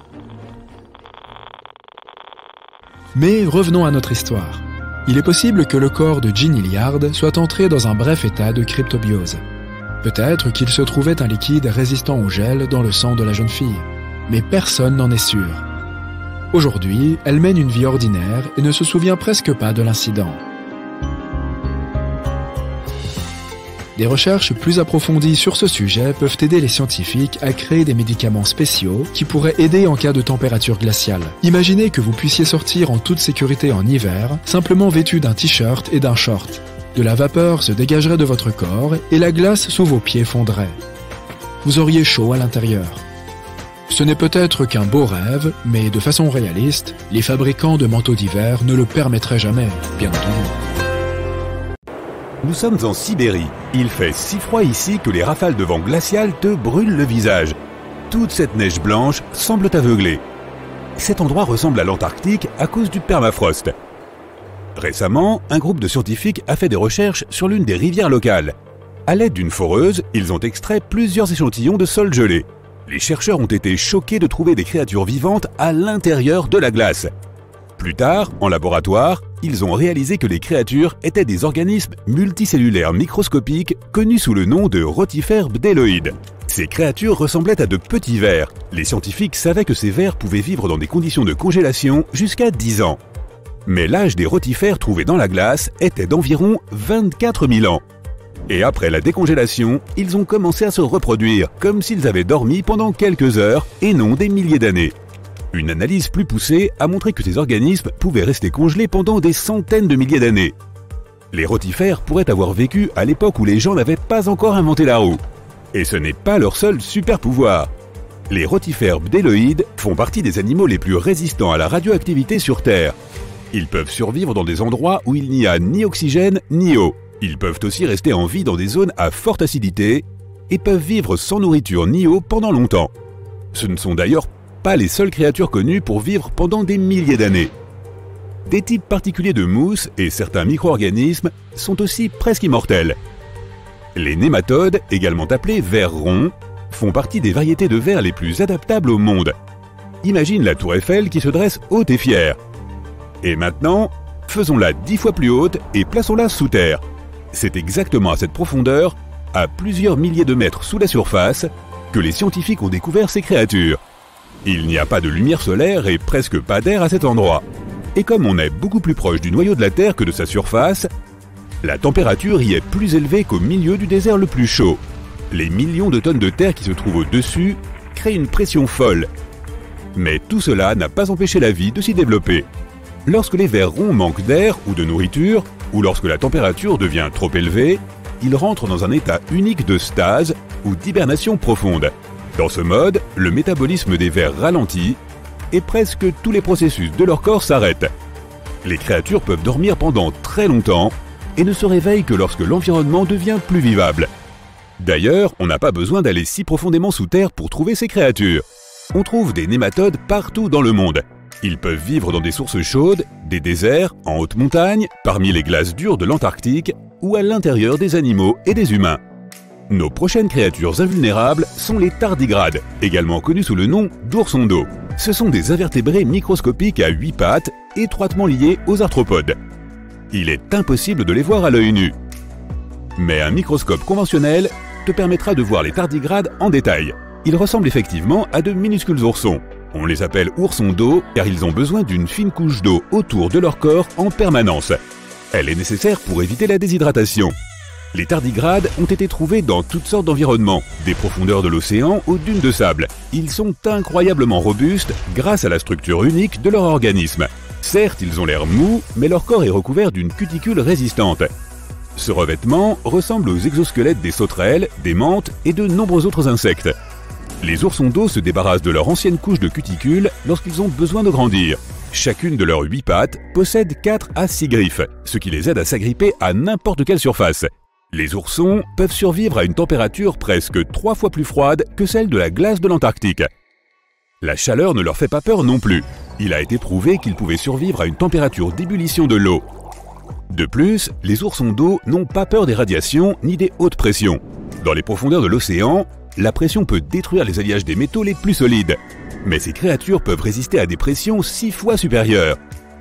Mais revenons à notre histoire. Il est possible que le corps de Jean Hilliard soit entré dans un bref état de cryptobiose. Peut-être qu'il se trouvait un liquide résistant au gel dans le sang de la jeune fille, mais personne n'en est sûr. Aujourd'hui, elle mène une vie ordinaire et ne se souvient presque pas de l'incident. Des recherches plus approfondies sur ce sujet peuvent aider les scientifiques à créer des médicaments spéciaux qui pourraient aider en cas de température glaciale. Imaginez que vous puissiez sortir en toute sécurité en hiver, simplement vêtu d'un t-shirt et d'un short. De la vapeur se dégagerait de votre corps et la glace sous vos pieds fondrait. Vous auriez chaud à l'intérieur. Ce n'est peut-être qu'un beau rêve, mais de façon réaliste, les fabricants de manteaux d'hiver ne le permettraient jamais, bien entendu. Nous sommes en Sibérie. Il fait si froid ici que les rafales de vent glacial te brûlent le visage. Toute cette neige blanche semble t'aveugler. Cet endroit ressemble à l'Antarctique à cause du permafrost. Récemment, un groupe de scientifiques a fait des recherches sur l'une des rivières locales. À l'aide d'une foreuse, ils ont extrait plusieurs échantillons de sol gelé. Les chercheurs ont été choqués de trouver des créatures vivantes à l'intérieur de la glace. Plus tard, en laboratoire, ils ont réalisé que les créatures étaient des organismes multicellulaires microscopiques connus sous le nom de rotifères bdelloïdes. Ces créatures ressemblaient à de petits vers. Les scientifiques savaient que ces vers pouvaient vivre dans des conditions de congélation jusqu'à dix ans. Mais l'âge des rotifères trouvés dans la glace était d'environ vingt-quatre mille ans. Et après la décongélation, ils ont commencé à se reproduire, comme s'ils avaient dormi pendant quelques heures et non des milliers d'années. Une analyse plus poussée a montré que ces organismes pouvaient rester congelés pendant des centaines de milliers d'années. Les rotifères pourraient avoir vécu à l'époque où les gens n'avaient pas encore inventé la roue. Et ce n'est pas leur seul super pouvoir. Les rotifères bdelloïdes font partie des animaux les plus résistants à la radioactivité sur Terre. Ils peuvent survivre dans des endroits où il n'y a ni oxygène ni eau. Ils peuvent aussi rester en vie dans des zones à forte acidité et peuvent vivre sans nourriture ni eau pendant longtemps. Ce ne sont d'ailleurs pas les seules créatures connues pour vivre pendant des milliers d'années. Des types particuliers de mousse et certains micro-organismes sont aussi presque immortels. Les nématodes, également appelés vers ronds, font partie des variétés de vers les plus adaptables au monde. Imagine la tour Eiffel qui se dresse haute et fière. Et maintenant, faisons-la dix fois plus haute et plaçons-la sous terre. C'est exactement à cette profondeur, à plusieurs milliers de mètres sous la surface, que les scientifiques ont découvert ces créatures. Il n'y a pas de lumière solaire et presque pas d'air à cet endroit. Et comme on est beaucoup plus proche du noyau de la Terre que de sa surface, la température y est plus élevée qu'au milieu du désert le plus chaud. Les millions de tonnes de terre qui se trouvent au-dessus créent une pression folle. Mais tout cela n'a pas empêché la vie de s'y développer. Lorsque les vers ronds manquent d'air ou de nourriture, ou lorsque la température devient trop élevée, ils rentrent dans un état unique de stase ou d'hibernation profonde. Dans ce mode, le métabolisme des vers ralentit et presque tous les processus de leur corps s'arrêtent. Les créatures peuvent dormir pendant très longtemps et ne se réveillent que lorsque l'environnement devient plus vivable. D'ailleurs, on n'a pas besoin d'aller si profondément sous terre pour trouver ces créatures. On trouve des nématodes partout dans le monde. Ils peuvent vivre dans des sources chaudes, des déserts, en haute montagne, parmi les glaces dures de l'Antarctique ou à l'intérieur des animaux et des humains. Nos prochaines créatures invulnérables sont les tardigrades, également connus sous le nom d'oursons d'eau. Ce sont des invertébrés microscopiques à huit pattes, étroitement liés aux arthropodes. Il est impossible de les voir à l'œil nu. Mais un microscope conventionnel te permettra de voir les tardigrades en détail. Ils ressemblent effectivement à de minuscules oursons. On les appelle oursons d'eau car ils ont besoin d'une fine couche d'eau autour de leur corps en permanence. Elle est nécessaire pour éviter la déshydratation. Les tardigrades ont été trouvés dans toutes sortes d'environnements, des profondeurs de l'océan aux dunes de sable. Ils sont incroyablement robustes grâce à la structure unique de leur organisme. Certes, ils ont l'air mous, mais leur corps est recouvert d'une cuticule résistante. Ce revêtement ressemble aux exosquelettes des sauterelles, des mantes et de nombreux autres insectes. Les oursons d'eau se débarrassent de leur ancienne couche de cuticule lorsqu'ils ont besoin de grandir. Chacune de leurs huit pattes possède quatre à six griffes, ce qui les aide à s'agripper à n'importe quelle surface. Les oursons peuvent survivre à une température presque trois fois plus froide que celle de la glace de l'Antarctique. La chaleur ne leur fait pas peur non plus. Il a été prouvé qu'ils pouvaient survivre à une température d'ébullition de l'eau. De plus, les oursons d'eau n'ont pas peur des radiations ni des hautes pressions. Dans les profondeurs de l'océan, la pression peut détruire les alliages des métaux les plus solides. Mais ces créatures peuvent résister à des pressions six fois supérieures.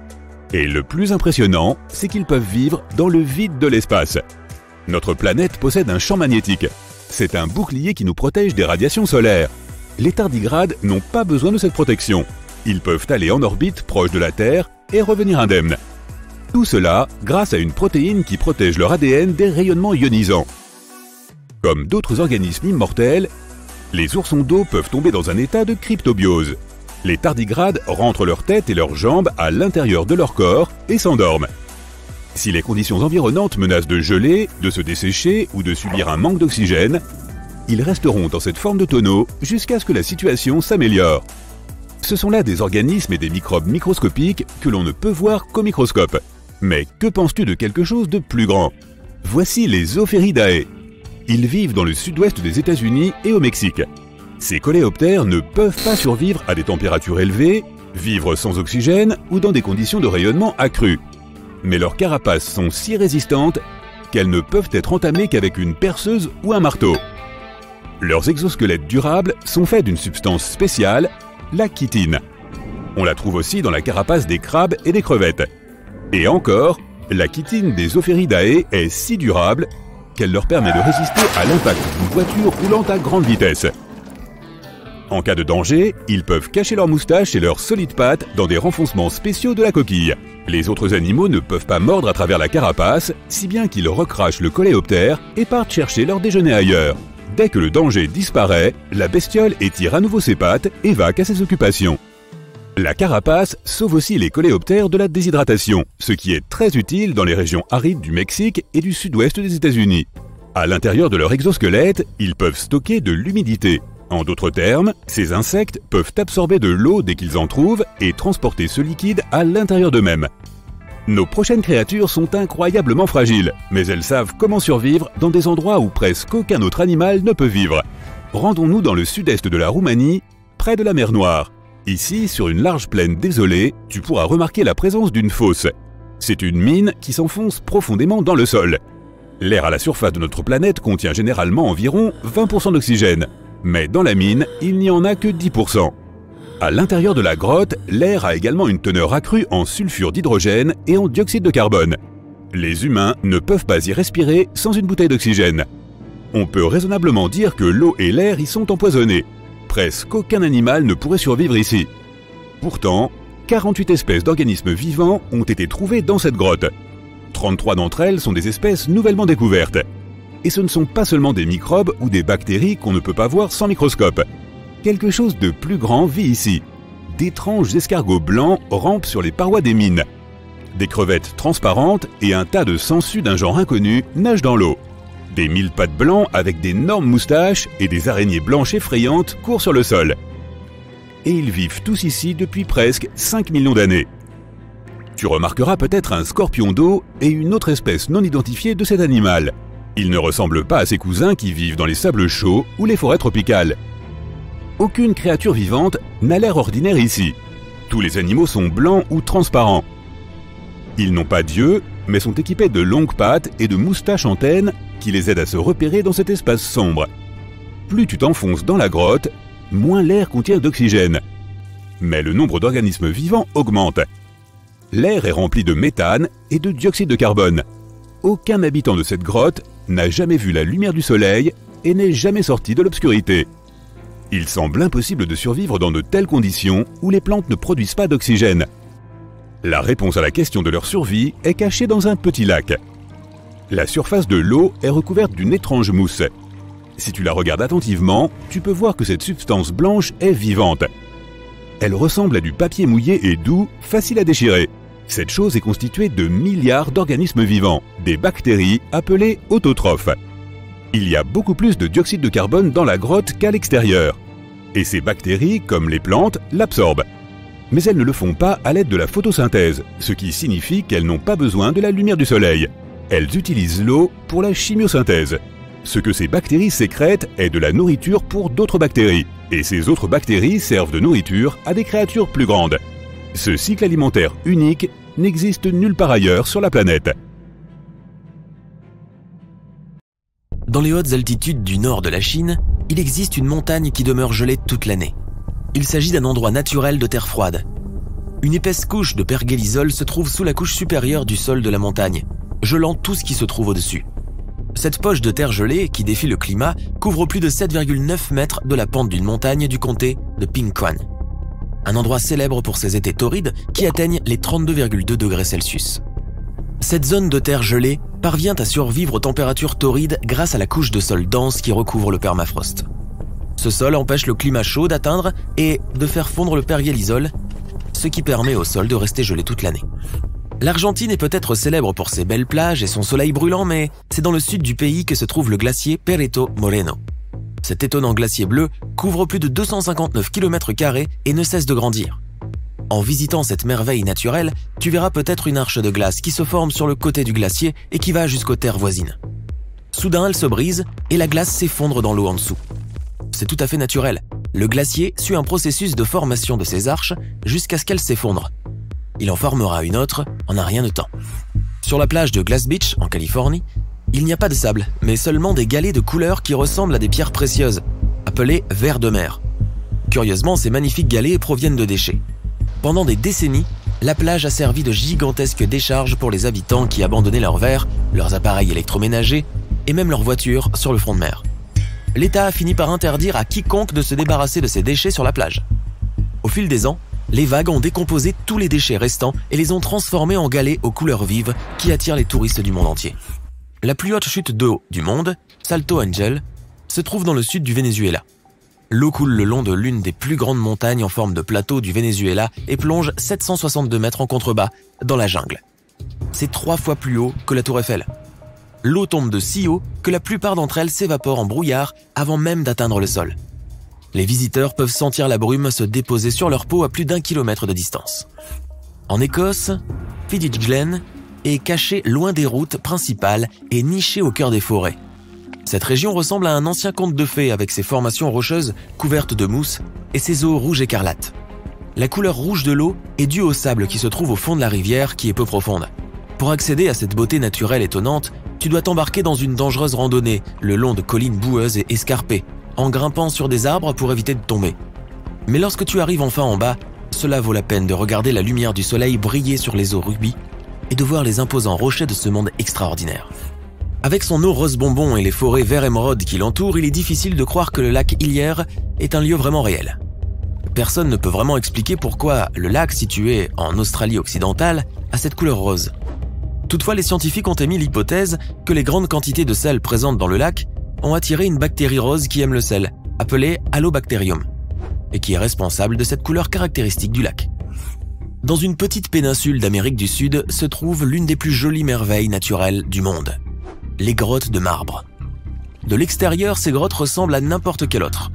Et le plus impressionnant, c'est qu'ils peuvent vivre dans le vide de l'espace. Notre planète possède un champ magnétique. C'est un bouclier qui nous protège des radiations solaires. Les tardigrades n'ont pas besoin de cette protection. Ils peuvent aller en orbite proche de la Terre et revenir indemnes. Tout cela grâce à une protéine qui protège leur A D N des rayonnements ionisants. Comme d'autres organismes immortels, les oursons d'eau peuvent tomber dans un état de cryptobiose. Les tardigrades rentrent leur tête et leurs jambes à l'intérieur de leur corps et s'endorment. Si les conditions environnantes menacent de geler, de se dessécher ou de subir un manque d'oxygène, ils resteront dans cette forme de tonneau jusqu'à ce que la situation s'améliore. Ce sont là des organismes et des microbes microscopiques que l'on ne peut voir qu'au microscope. Mais que penses-tu de quelque chose de plus grand? Voici les Opheridae. Ils vivent dans le sud-ouest des États-Unis et au Mexique. Ces coléoptères ne peuvent pas survivre à des températures élevées, vivre sans oxygène ou dans des conditions de rayonnement accrues. Mais leurs carapaces sont si résistantes qu'elles ne peuvent être entamées qu'avec une perceuse ou un marteau. Leurs exosquelettes durables sont faits d'une substance spéciale, la chitine. On la trouve aussi dans la carapace des crabes et des crevettes. Et encore, la chitine des Opheridae est si durable qu'elle leur permet de résister à l'impact d'une voiture roulant à grande vitesse. En cas de danger, ils peuvent cacher leurs moustaches et leurs solides pattes dans des renfoncements spéciaux de la coquille. Les autres animaux ne peuvent pas mordre à travers la carapace, si bien qu'ils recrachent le coléoptère et partent chercher leur déjeuner ailleurs. Dès que le danger disparaît, la bestiole étire à nouveau ses pattes et va à ses occupations. La carapace sauve aussi les coléoptères de la déshydratation, ce qui est très utile dans les régions arides du Mexique et du sud-ouest des États-Unis. À l'intérieur de leur exosquelette, ils peuvent stocker de l'humidité. En d'autres termes, ces insectes peuvent absorber de l'eau dès qu'ils en trouvent et transporter ce liquide à l'intérieur d'eux-mêmes. Nos prochaines créatures sont incroyablement fragiles, mais elles savent comment survivre dans des endroits où presque aucun autre animal ne peut vivre. Rendons-nous dans le sud-est de la Roumanie, près de la mer Noire. Ici, sur une large plaine désolée, tu pourras remarquer la présence d'une fosse. C'est une mine qui s'enfonce profondément dans le sol. L'air à la surface de notre planète contient généralement environ vingt pour cent d'oxygène, mais dans la mine, il n'y en a que dix pour cent. À l'intérieur de la grotte, l'air a également une teneur accrue en sulfure d'hydrogène et en dioxyde de carbone. Les humains ne peuvent pas y respirer sans une bouteille d'oxygène. On peut raisonnablement dire que l'eau et l'air y sont empoisonnés. Presque aucun animal ne pourrait survivre ici. Pourtant, quarante-huit espèces d'organismes vivants ont été trouvées dans cette grotte. trente-trois d'entre elles sont des espèces nouvellement découvertes. Et ce ne sont pas seulement des microbes ou des bactéries qu'on ne peut pas voir sans microscope. Quelque chose de plus grand vit ici. D'étranges escargots blancs rampent sur les parois des mines. Des crevettes transparentes et un tas de sangsues d'un genre inconnu nagent dans l'eau. Des mille pattes blancs avec d'énormes moustaches et des araignées blanches effrayantes courent sur le sol. Et ils vivent tous ici depuis presque cinq millions d'années. Tu remarqueras peut-être un scorpion d'eau et une autre espèce non identifiée de cet animal. Ils ne ressemblent pas à ses cousins qui vivent dans les sables chauds ou les forêts tropicales. Aucune créature vivante n'a l'air ordinaire ici. Tous les animaux sont blancs ou transparents. Ils n'ont pas d'yeux, mais sont équipés de longues pattes et de moustaches antennes qui les aident à se repérer dans cet espace sombre. Plus tu t'enfonces dans la grotte, moins l'air contient d'oxygène. Mais le nombre d'organismes vivants augmente. L'air est rempli de méthane et de dioxyde de carbone. Aucun habitant de cette grotte n'a jamais vu la lumière du soleil et n'est jamais sorti de l'obscurité. Il semble impossible de survivre dans de telles conditions où les plantes ne produisent pas d'oxygène. La réponse à la question de leur survie est cachée dans un petit lac. La surface de l'eau est recouverte d'une étrange mousse. Si tu la regardes attentivement, tu peux voir que cette substance blanche est vivante. Elle ressemble à du papier mouillé et doux, facile à déchirer. Cette chose est constituée de milliards d'organismes vivants, des bactéries appelées autotrophes. Il y a beaucoup plus de dioxyde de carbone dans la grotte qu'à l'extérieur. Et ces bactéries, comme les plantes, l'absorbent. Mais elles ne le font pas à l'aide de la photosynthèse, ce qui signifie qu'elles n'ont pas besoin de la lumière du soleil. Elles utilisent l'eau pour la chimiosynthèse. Ce que ces bactéries sécrètent est de la nourriture pour d'autres bactéries. Et ces autres bactéries servent de nourriture à des créatures plus grandes. Ce cycle alimentaire unique n'existe nulle part ailleurs sur la planète. Dans les hautes altitudes du nord de la Chine, il existe une montagne qui demeure gelée toute l'année. Il s'agit d'un endroit naturel de terre froide. Une épaisse couche de pergélisol se trouve sous la couche supérieure du sol de la montagne, gelant tout ce qui se trouve au-dessus. Cette poche de terre gelée, qui défie le climat, couvre plus de sept virgule neuf mètres de la pente d'une montagne du comté de Pingquan. Un endroit célèbre pour ses étés torrides qui atteignent les trente-deux virgule deux degrés Celsius. Cette zone de terre gelée parvient à survivre aux températures torrides grâce à la couche de sol dense qui recouvre le permafrost. Ce sol empêche le climat chaud d'atteindre et de faire fondre le pergélisol, ce qui permet au sol de rester gelé toute l'année. L'Argentine est peut-être célèbre pour ses belles plages et son soleil brûlant, mais c'est dans le sud du pays que se trouve le glacier Perito Moreno. Cet étonnant glacier bleu couvre plus de deux cent cinquante-neuf kilomètres carrés et ne cesse de grandir. En visitant cette merveille naturelle, tu verras peut-être une arche de glace qui se forme sur le côté du glacier et qui va jusqu'aux terres voisines. Soudain, elle se brise et la glace s'effondre dans l'eau en dessous. C'est tout à fait naturel. Le glacier suit un processus de formation de ces arches jusqu'à ce qu'elles s'effondrent. Il en formera une autre en un rien de temps. Sur la plage de Glass Beach, en Californie, il n'y a pas de sable, mais seulement des galets de couleur qui ressemblent à des pierres précieuses, appelées vers de mer. Curieusement, ces magnifiques galets proviennent de déchets. Pendant des décennies, la plage a servi de gigantesque décharge pour les habitants qui abandonnaient leurs verres, leurs appareils électroménagers et même leurs voitures sur le front de mer. L'État a fini par interdire à quiconque de se débarrasser de ces déchets sur la plage. Au fil des ans, les vagues ont décomposé tous les déchets restants et les ont transformés en galets aux couleurs vives qui attirent les touristes du monde entier. La plus haute chute d'eau du monde, Salto Ángel, se trouve dans le sud du Venezuela. L'eau coule le long de l'une des plus grandes montagnes en forme de plateau du Venezuela et plonge sept cent soixante-deux mètres en contrebas dans la jungle. C'est trois fois plus haut que la Tour Eiffel. L'eau tombe de si haut que la plupart d'entre elles s'évaporent en brouillard avant même d'atteindre le sol. Les visiteurs peuvent sentir la brume se déposer sur leur peau à plus d'un kilomètre de distance. En Écosse, Fiddich Glen est caché loin des routes principales et niché au cœur des forêts. Cette région ressemble à un ancien conte de fées avec ses formations rocheuses couvertes de mousse et ses eaux rouges écarlates. La couleur rouge de l'eau est due au sable qui se trouve au fond de la rivière qui est peu profonde. Pour accéder à cette beauté naturelle étonnante, tu dois t'embarquer dans une dangereuse randonnée le long de collines boueuses et escarpées, en grimpant sur des arbres pour éviter de tomber. Mais lorsque tu arrives enfin en bas, cela vaut la peine de regarder la lumière du soleil briller sur les eaux rubis et de voir les imposants rochers de ce monde extraordinaire. Avec son eau rose bonbon et les forêts vert émeraude qui l'entourent, il est difficile de croire que le lac Hillier est un lieu vraiment réel. Personne ne peut vraiment expliquer pourquoi le lac situé en Australie occidentale a cette couleur rose. Toutefois, les scientifiques ont émis l'hypothèse que les grandes quantités de sel présentes dans le lac ont attiré une bactérie rose qui aime le sel, appelée Halobacterium, et qui est responsable de cette couleur caractéristique du lac. Dans une petite péninsule d'Amérique du Sud se trouve l'une des plus jolies merveilles naturelles du monde, les grottes de marbre. De l'extérieur, ces grottes ressemblent à n'importe quelle autre.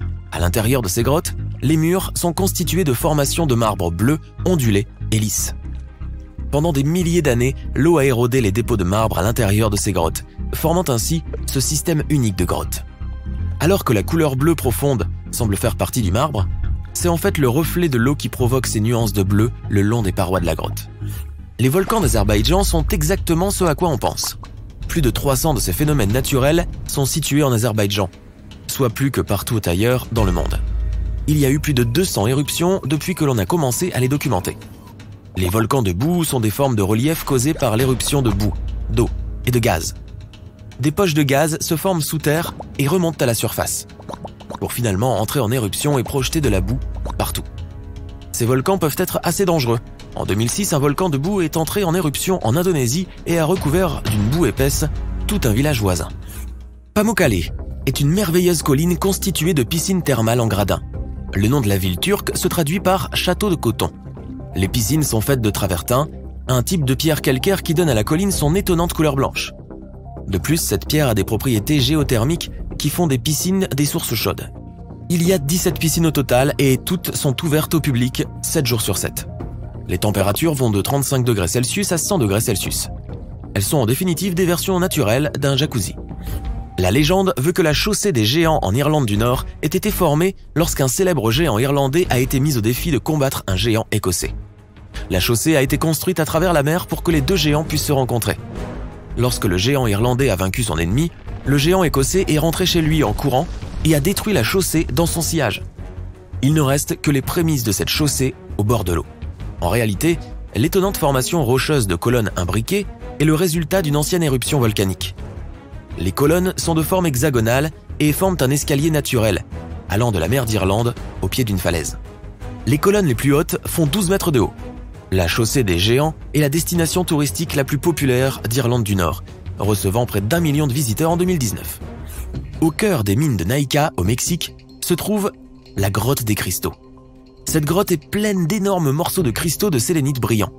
À l'intérieur de ces grottes, les murs sont constitués de formations de marbre bleu, ondulées et lisses. Pendant des milliers d'années, l'eau a érodé les dépôts de marbre à l'intérieur de ces grottes, formant ainsi ce système unique de grottes. Alors que la couleur bleue profonde semble faire partie du marbre, c'est en fait le reflet de l'eau qui provoque ces nuances de bleu le long des parois de la grotte. Les volcans d'Azerbaïdjan sont exactement ce à quoi on pense. Plus de trois cents de ces phénomènes naturels sont situés en Azerbaïdjan, soit plus que partout ailleurs dans le monde. Il y a eu plus de deux cents éruptions depuis que l'on a commencé à les documenter. Les volcans de boue sont des formes de relief causées par l'éruption de boue, d'eau et de gaz. Des poches de gaz se forment sous terre et remontent à la surface, pour finalement entrer en éruption et projeter de la boue partout. Ces volcans peuvent être assez dangereux. En deux mille six, un volcan de boue est entré en éruption en Indonésie et a recouvert d'une boue épaisse tout un village voisin. Pamukkale est une merveilleuse colline constituée de piscines thermales en gradins. Le nom de la ville turque se traduit par château de coton. Les piscines sont faites de travertin, un type de pierre calcaire qui donne à la colline son étonnante couleur blanche. De plus, cette pierre a des propriétés géothermiques qui font des piscines des sources chaudes. Il y a dix-sept piscines au total et toutes sont ouvertes au public sept jours sur sept. Les températures vont de trente-cinq degrés Celsius à cent degrés Celsius. Elles sont en définitive des versions naturelles d'un jacuzzi. La légende veut que la chaussée des géants en Irlande du Nord ait été formée lorsqu'un célèbre géant irlandais a été mis au défi de combattre un géant écossais. La chaussée a été construite à travers la mer pour que les deux géants puissent se rencontrer. Lorsque le géant irlandais a vaincu son ennemi, le géant écossais est rentré chez lui en courant et a détruit la chaussée dans son sillage. Il ne reste que les prémices de cette chaussée au bord de l'eau. En réalité, l'étonnante formation rocheuse de colonnes imbriquées est le résultat d'une ancienne éruption volcanique. Les colonnes sont de forme hexagonale et forment un escalier naturel, allant de la mer d'Irlande au pied d'une falaise. Les colonnes les plus hautes font douze mètres de haut. La chaussée des géants est la destination touristique la plus populaire d'Irlande du Nord, recevant près d'un million de visiteurs en deux mille dix-neuf. Au cœur des mines de Naica, au Mexique, se trouve la grotte des cristaux. Cette grotte est pleine d'énormes morceaux de cristaux de sélénite brillants.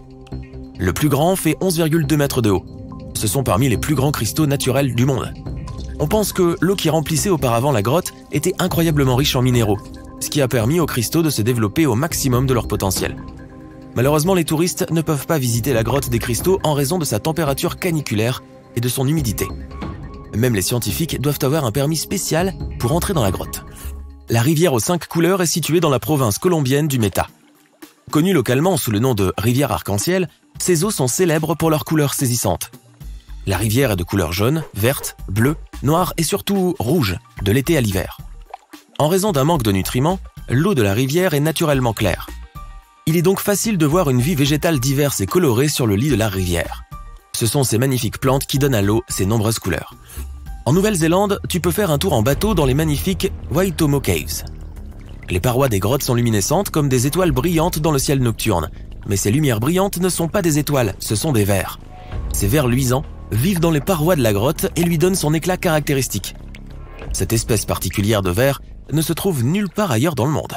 Le plus grand fait onze virgule deux mètres de haut. Ce sont parmi les plus grands cristaux naturels du monde. On pense que l'eau qui remplissait auparavant la grotte était incroyablement riche en minéraux, ce qui a permis aux cristaux de se développer au maximum de leur potentiel. Malheureusement, les touristes ne peuvent pas visiter la grotte des cristaux en raison de sa température caniculaire et de son humidité. Même les scientifiques doivent avoir un permis spécial pour entrer dans la grotte. La rivière aux cinq couleurs est située dans la province colombienne du Meta. Connue localement sous le nom de rivière arc-en-ciel, ses eaux sont célèbres pour leurs couleurs saisissantes. La rivière est de couleur jaune, verte, bleue, noire et surtout rouge, de l'été à l'hiver. En raison d'un manque de nutriments, l'eau de la rivière est naturellement claire. Il est donc facile de voir une vie végétale diverse et colorée sur le lit de la rivière. Ce sont ces magnifiques plantes qui donnent à l'eau ses nombreuses couleurs. En Nouvelle-Zélande, tu peux faire un tour en bateau dans les magnifiques Waitomo Caves. Les parois des grottes sont luminescentes comme des étoiles brillantes dans le ciel nocturne. Mais ces lumières brillantes ne sont pas des étoiles, ce sont des vers. Ces vers luisants vivent dans les parois de la grotte et lui donnent son éclat caractéristique. Cette espèce particulière de vers ne se trouve nulle part ailleurs dans le monde.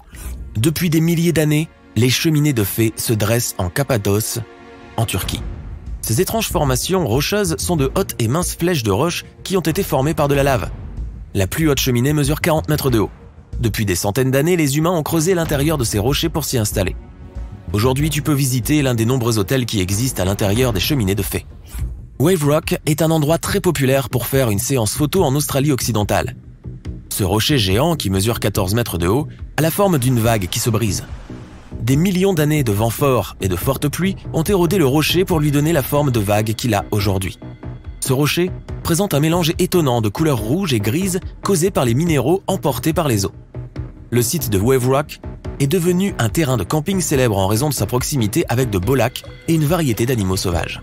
Depuis des milliers d'années, les cheminées de fées se dressent en Cappadoce, en Turquie. Ces étranges formations rocheuses sont de hautes et minces flèches de roches qui ont été formées par de la lave. La plus haute cheminée mesure quarante mètres de haut. Depuis des centaines d'années, les humains ont creusé l'intérieur de ces rochers pour s'y installer. Aujourd'hui, tu peux visiter l'un des nombreux hôtels qui existent à l'intérieur des cheminées de fées. Wave Rock est un endroit très populaire pour faire une séance photo en Australie occidentale. Ce rocher géant, qui mesure quatorze mètres de haut, a la forme d'une vague qui se brise. Des millions d'années de vents forts et de fortes pluies ont érodé le rocher pour lui donner la forme de vague qu'il a aujourd'hui. Ce rocher présente un mélange étonnant de couleurs rouges et grises causées par les minéraux emportés par les eaux. Le site de Wave Rock est devenu un terrain de camping célèbre en raison de sa proximité avec de beaux lacs et une variété d'animaux sauvages.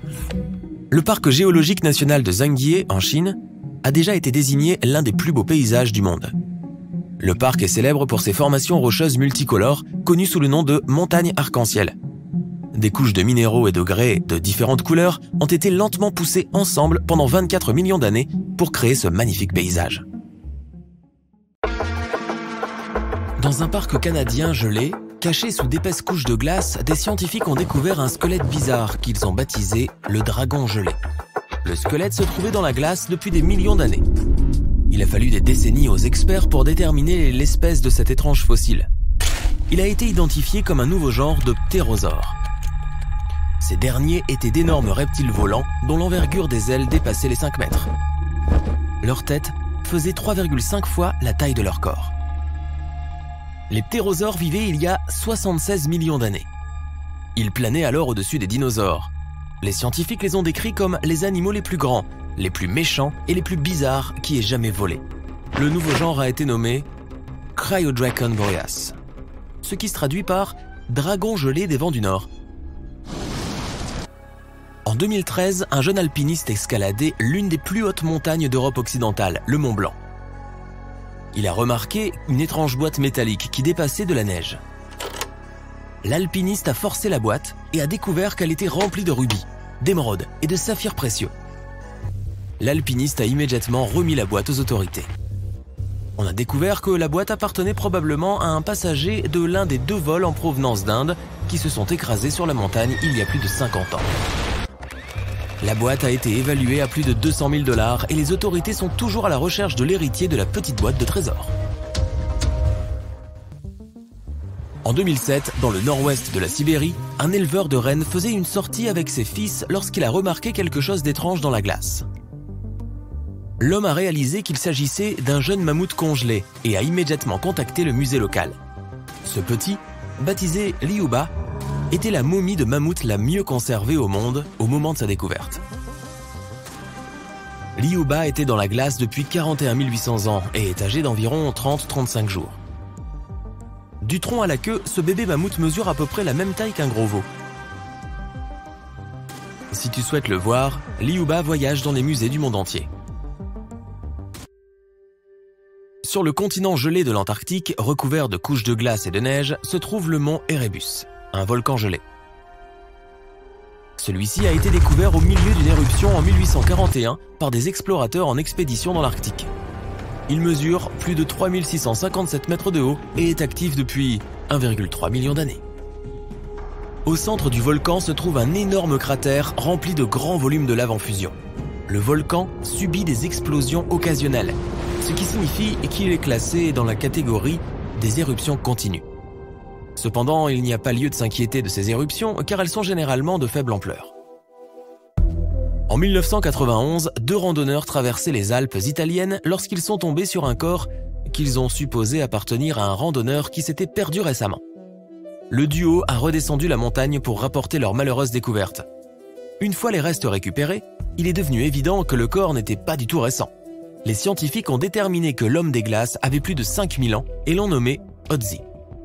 Le parc géologique national de Zhangye, en Chine, a déjà été désigné l'un des plus beaux paysages du monde. Le parc est célèbre pour ses formations rocheuses multicolores, connues sous le nom de montagnes arc-en-ciel. Des couches de minéraux et de grès de différentes couleurs ont été lentement poussées ensemble pendant vingt-quatre millions d'années pour créer ce magnifique paysage. Dans un parc canadien gelé, caché sous d'épaisses couches de glace, des scientifiques ont découvert un squelette bizarre qu'ils ont baptisé le dragon gelé. Le squelette se trouvait dans la glace depuis des millions d'années. Il a fallu des décennies aux experts pour déterminer l'espèce de cet étrange fossile. Il a été identifié comme un nouveau genre de ptérosaures. Ces derniers étaient d'énormes reptiles volants dont l'envergure des ailes dépassait les cinq mètres. Leur tête faisait trois virgule cinq fois la taille de leur corps. Les ptérosaures vivaient il y a soixante-seize millions d'années. Ils planaient alors au-dessus des dinosaures. Les scientifiques les ont décrits comme les animaux les plus grands, les plus méchants et les plus bizarres qui aient jamais volé. Le nouveau genre a été nommé Cryodracon boreas, ce qui se traduit par dragon gelé des vents du Nord. En deux mille treize, un jeune alpiniste escaladait l'une des plus hautes montagnes d'Europe occidentale, le Mont Blanc. Il a remarqué une étrange boîte métallique qui dépassait de la neige. L'alpiniste a forcé la boîte et a découvert qu'elle était remplie de rubis, d'émeraudes et de saphirs précieux. L'alpiniste a immédiatement remis la boîte aux autorités. On a découvert que la boîte appartenait probablement à un passager de l'un des deux vols en provenance d'Inde qui se sont écrasés sur la montagne il y a plus de cinquante ans. La boîte a été évaluée à plus de deux cent mille dollars et les autorités sont toujours à la recherche de l'héritier de la petite boîte de trésor. En deux mille sept, dans le nord-ouest de la Sibérie, un éleveur de rennes faisait une sortie avec ses fils lorsqu'il a remarqué quelque chose d'étrange dans la glace. L'homme a réalisé qu'il s'agissait d'un jeune mammouth congelé et a immédiatement contacté le musée local. Ce petit, baptisé Liuba, était la momie de mammouth la mieux conservée au monde au moment de sa découverte. Liuba était dans la glace depuis quarante et un mille huit cents ans et est âgé d'environ trente à trente-cinq jours. Du tronc à la queue, ce bébé mammouth mesure à peu près la même taille qu'un gros veau. Si tu souhaites le voir, Liuba voyage dans les musées du monde entier. Sur le continent gelé de l'Antarctique, recouvert de couches de glace et de neige, se trouve le mont Erebus, un volcan gelé. Celui-ci a été découvert au milieu d'une éruption en mille huit cent quarante et un par des explorateurs en expédition dans l'Arctique. Il mesure plus de trois mille six cent cinquante-sept mètres de haut et est actif depuis un virgule trois million d'années. Au centre du volcan se trouve un énorme cratère rempli de grands volumes de lave en fusion. Le volcan subit des explosions occasionnelles, ce qui signifie qu'il est classé dans la catégorie des éruptions continues. Cependant, il n'y a pas lieu de s'inquiéter de ces éruptions car elles sont généralement de faible ampleur. En mille neuf cent quatre-vingt-onze, deux randonneurs traversaient les Alpes italiennes lorsqu'ils sont tombés sur un corps qu'ils ont supposé appartenir à un randonneur qui s'était perdu récemment. Le duo a redescendu la montagne pour rapporter leur malheureuse découverte. Une fois les restes récupérés, il est devenu évident que le corps n'était pas du tout récent. Les scientifiques ont déterminé que l'homme des glaces avait plus de cinq mille ans et l'ont nommé Ötzi.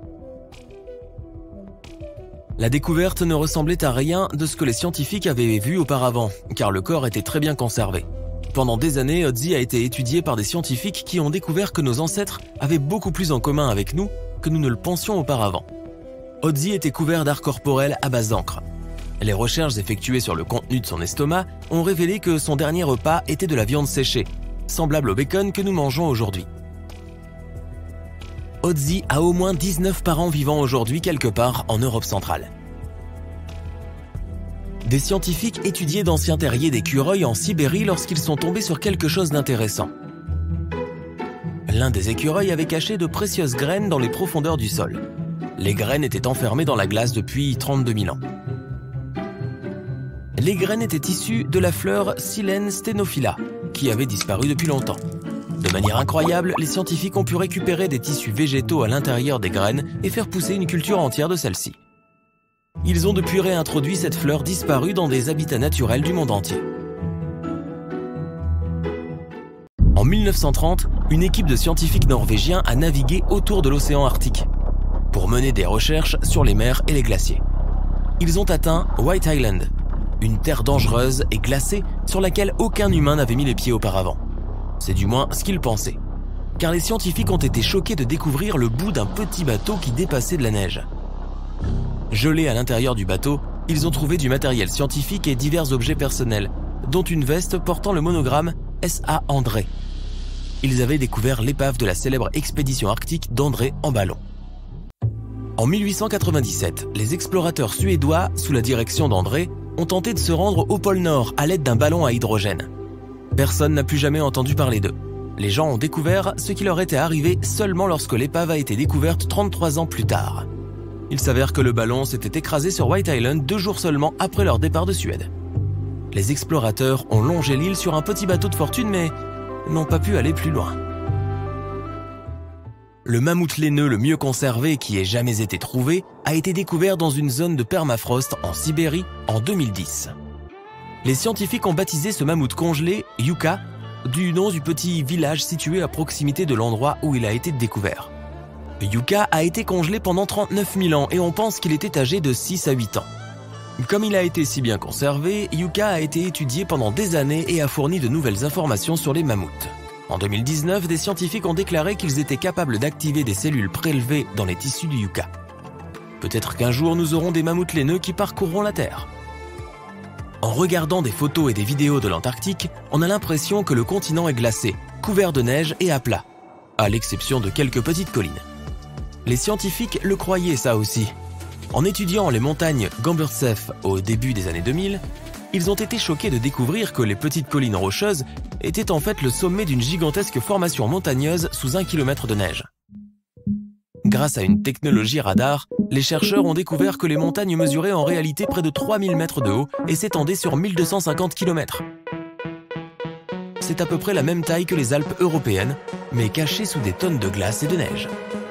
La découverte ne ressemblait à rien de ce que les scientifiques avaient vu auparavant, car le corps était très bien conservé. Pendant des années, Ötzi a été étudié par des scientifiques qui ont découvert que nos ancêtres avaient beaucoup plus en commun avec nous que nous ne le pensions auparavant. Ötzi était couvert d'art corporel à base d'encre. Les recherches effectuées sur le contenu de son estomac ont révélé que son dernier repas était de la viande séchée, semblable au bacon que nous mangeons aujourd'hui. Ötzi a au moins dix-neuf parents vivant aujourd'hui quelque part en Europe centrale. Des scientifiques étudiaient d'anciens terriers d'écureuils en Sibérie lorsqu'ils sont tombés sur quelque chose d'intéressant. L'un des écureuils avait caché de précieuses graines dans les profondeurs du sol. Les graines étaient enfermées dans la glace depuis trente-deux mille ans. Les graines étaient issues de la fleur Silene stenophila, qui avait disparu depuis longtemps. De manière incroyable, les scientifiques ont pu récupérer des tissus végétaux à l'intérieur des graines et faire pousser une culture entière de celles-ci. Ils ont depuis réintroduit cette fleur disparue dans des habitats naturels du monde entier. En mille neuf cent trente, une équipe de scientifiques norvégiens a navigué autour de l'océan Arctique pour mener des recherches sur les mers et les glaciers. Ils ont atteint White Island, une terre dangereuse et glacée sur laquelle aucun humain n'avait mis les pieds auparavant. C'est du moins ce qu'ils pensaient, car les scientifiques ont été choqués de découvrir le bout d'un petit bateau qui dépassait de la neige. Gelés à l'intérieur du bateau, ils ont trouvé du matériel scientifique et divers objets personnels, dont une veste portant le monogramme S A André. Ils avaient découvert l'épave de la célèbre expédition arctique d'André en ballon. En mille huit cent quatre-vingt-dix-sept, les explorateurs suédois, sous la direction d'André, ont tenté de se rendre au pôle Nord à l'aide d'un ballon à hydrogène. Personne n'a plus jamais entendu parler d'eux. Les gens ont découvert ce qui leur était arrivé seulement lorsque l'épave a été découverte trente-trois ans plus tard. Il s'avère que le ballon s'était écrasé sur White Island deux jours seulement après leur départ de Suède. Les explorateurs ont longé l'île sur un petit bateau de fortune mais n'ont pas pu aller plus loin. Le mammouth laineux le mieux conservé qui ait jamais été trouvé a été découvert dans une zone de permafrost en Sibérie en deux mille dix. Les scientifiques ont baptisé ce mammouth congelé Yuka, du nom du petit village situé à proximité de l'endroit où il a été découvert. Yuka a été congelé pendant trente-neuf mille ans et on pense qu'il était âgé de six à huit ans. Comme il a été si bien conservé, Yuka a été étudié pendant des années et a fourni de nouvelles informations sur les mammouths. En deux mille dix-neuf, des scientifiques ont déclaré qu'ils étaient capables d'activer des cellules prélevées dans les tissus du Yuka. Peut-être qu'un jour nous aurons des mammouths laineux qui parcourront la Terre. En regardant des photos et des vidéos de l'Antarctique, on a l'impression que le continent est glacé, couvert de neige et à plat, à l'exception de quelques petites collines. Les scientifiques le croyaient ça aussi. En étudiant les montagnes Gamburtseff au début des années deux mille, ils ont été choqués de découvrir que les petites collines rocheuses étaient en fait le sommet d'une gigantesque formation montagneuse sous un kilomètre de neige. Grâce à une technologie radar, les chercheurs ont découvert que les montagnes mesuraient en réalité près de trois mille mètres de haut et s'étendaient sur mille deux cent cinquante kilomètres. C'est à peu près la même taille que les Alpes européennes, mais cachées sous des tonnes de glace et de neige.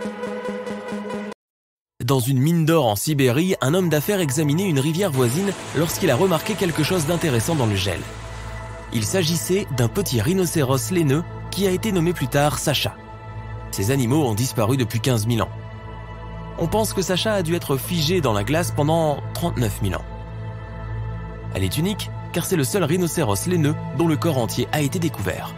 Dans une mine d'or en Sibérie, un homme d'affaires examinait une rivière voisine lorsqu'il a remarqué quelque chose d'intéressant dans le gel. Il s'agissait d'un petit rhinocéros laineux qui a été nommé plus tard Sacha. Ces animaux ont disparu depuis quinze mille ans. On pense que Sacha a dû être figée dans la glace pendant trente-neuf mille ans. Elle est unique car c'est le seul rhinocéros laineux dont le corps entier a été découvert.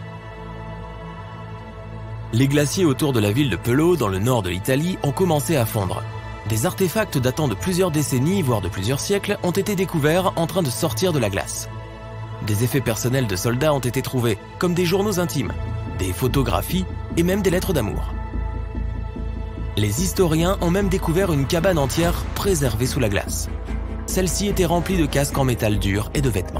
Les glaciers autour de la ville de Pelo, dans le nord de l'Italie, ont commencé à fondre. Des artefacts datant de plusieurs décennies, voire de plusieurs siècles, ont été découverts en train de sortir de la glace. Des effets personnels de soldats ont été trouvés, comme des journaux intimes, des photographies et même des lettres d'amour. Les historiens ont même découvert une cabane entière préservée sous la glace. Celle-ci était remplie de casques en métal dur et de vêtements.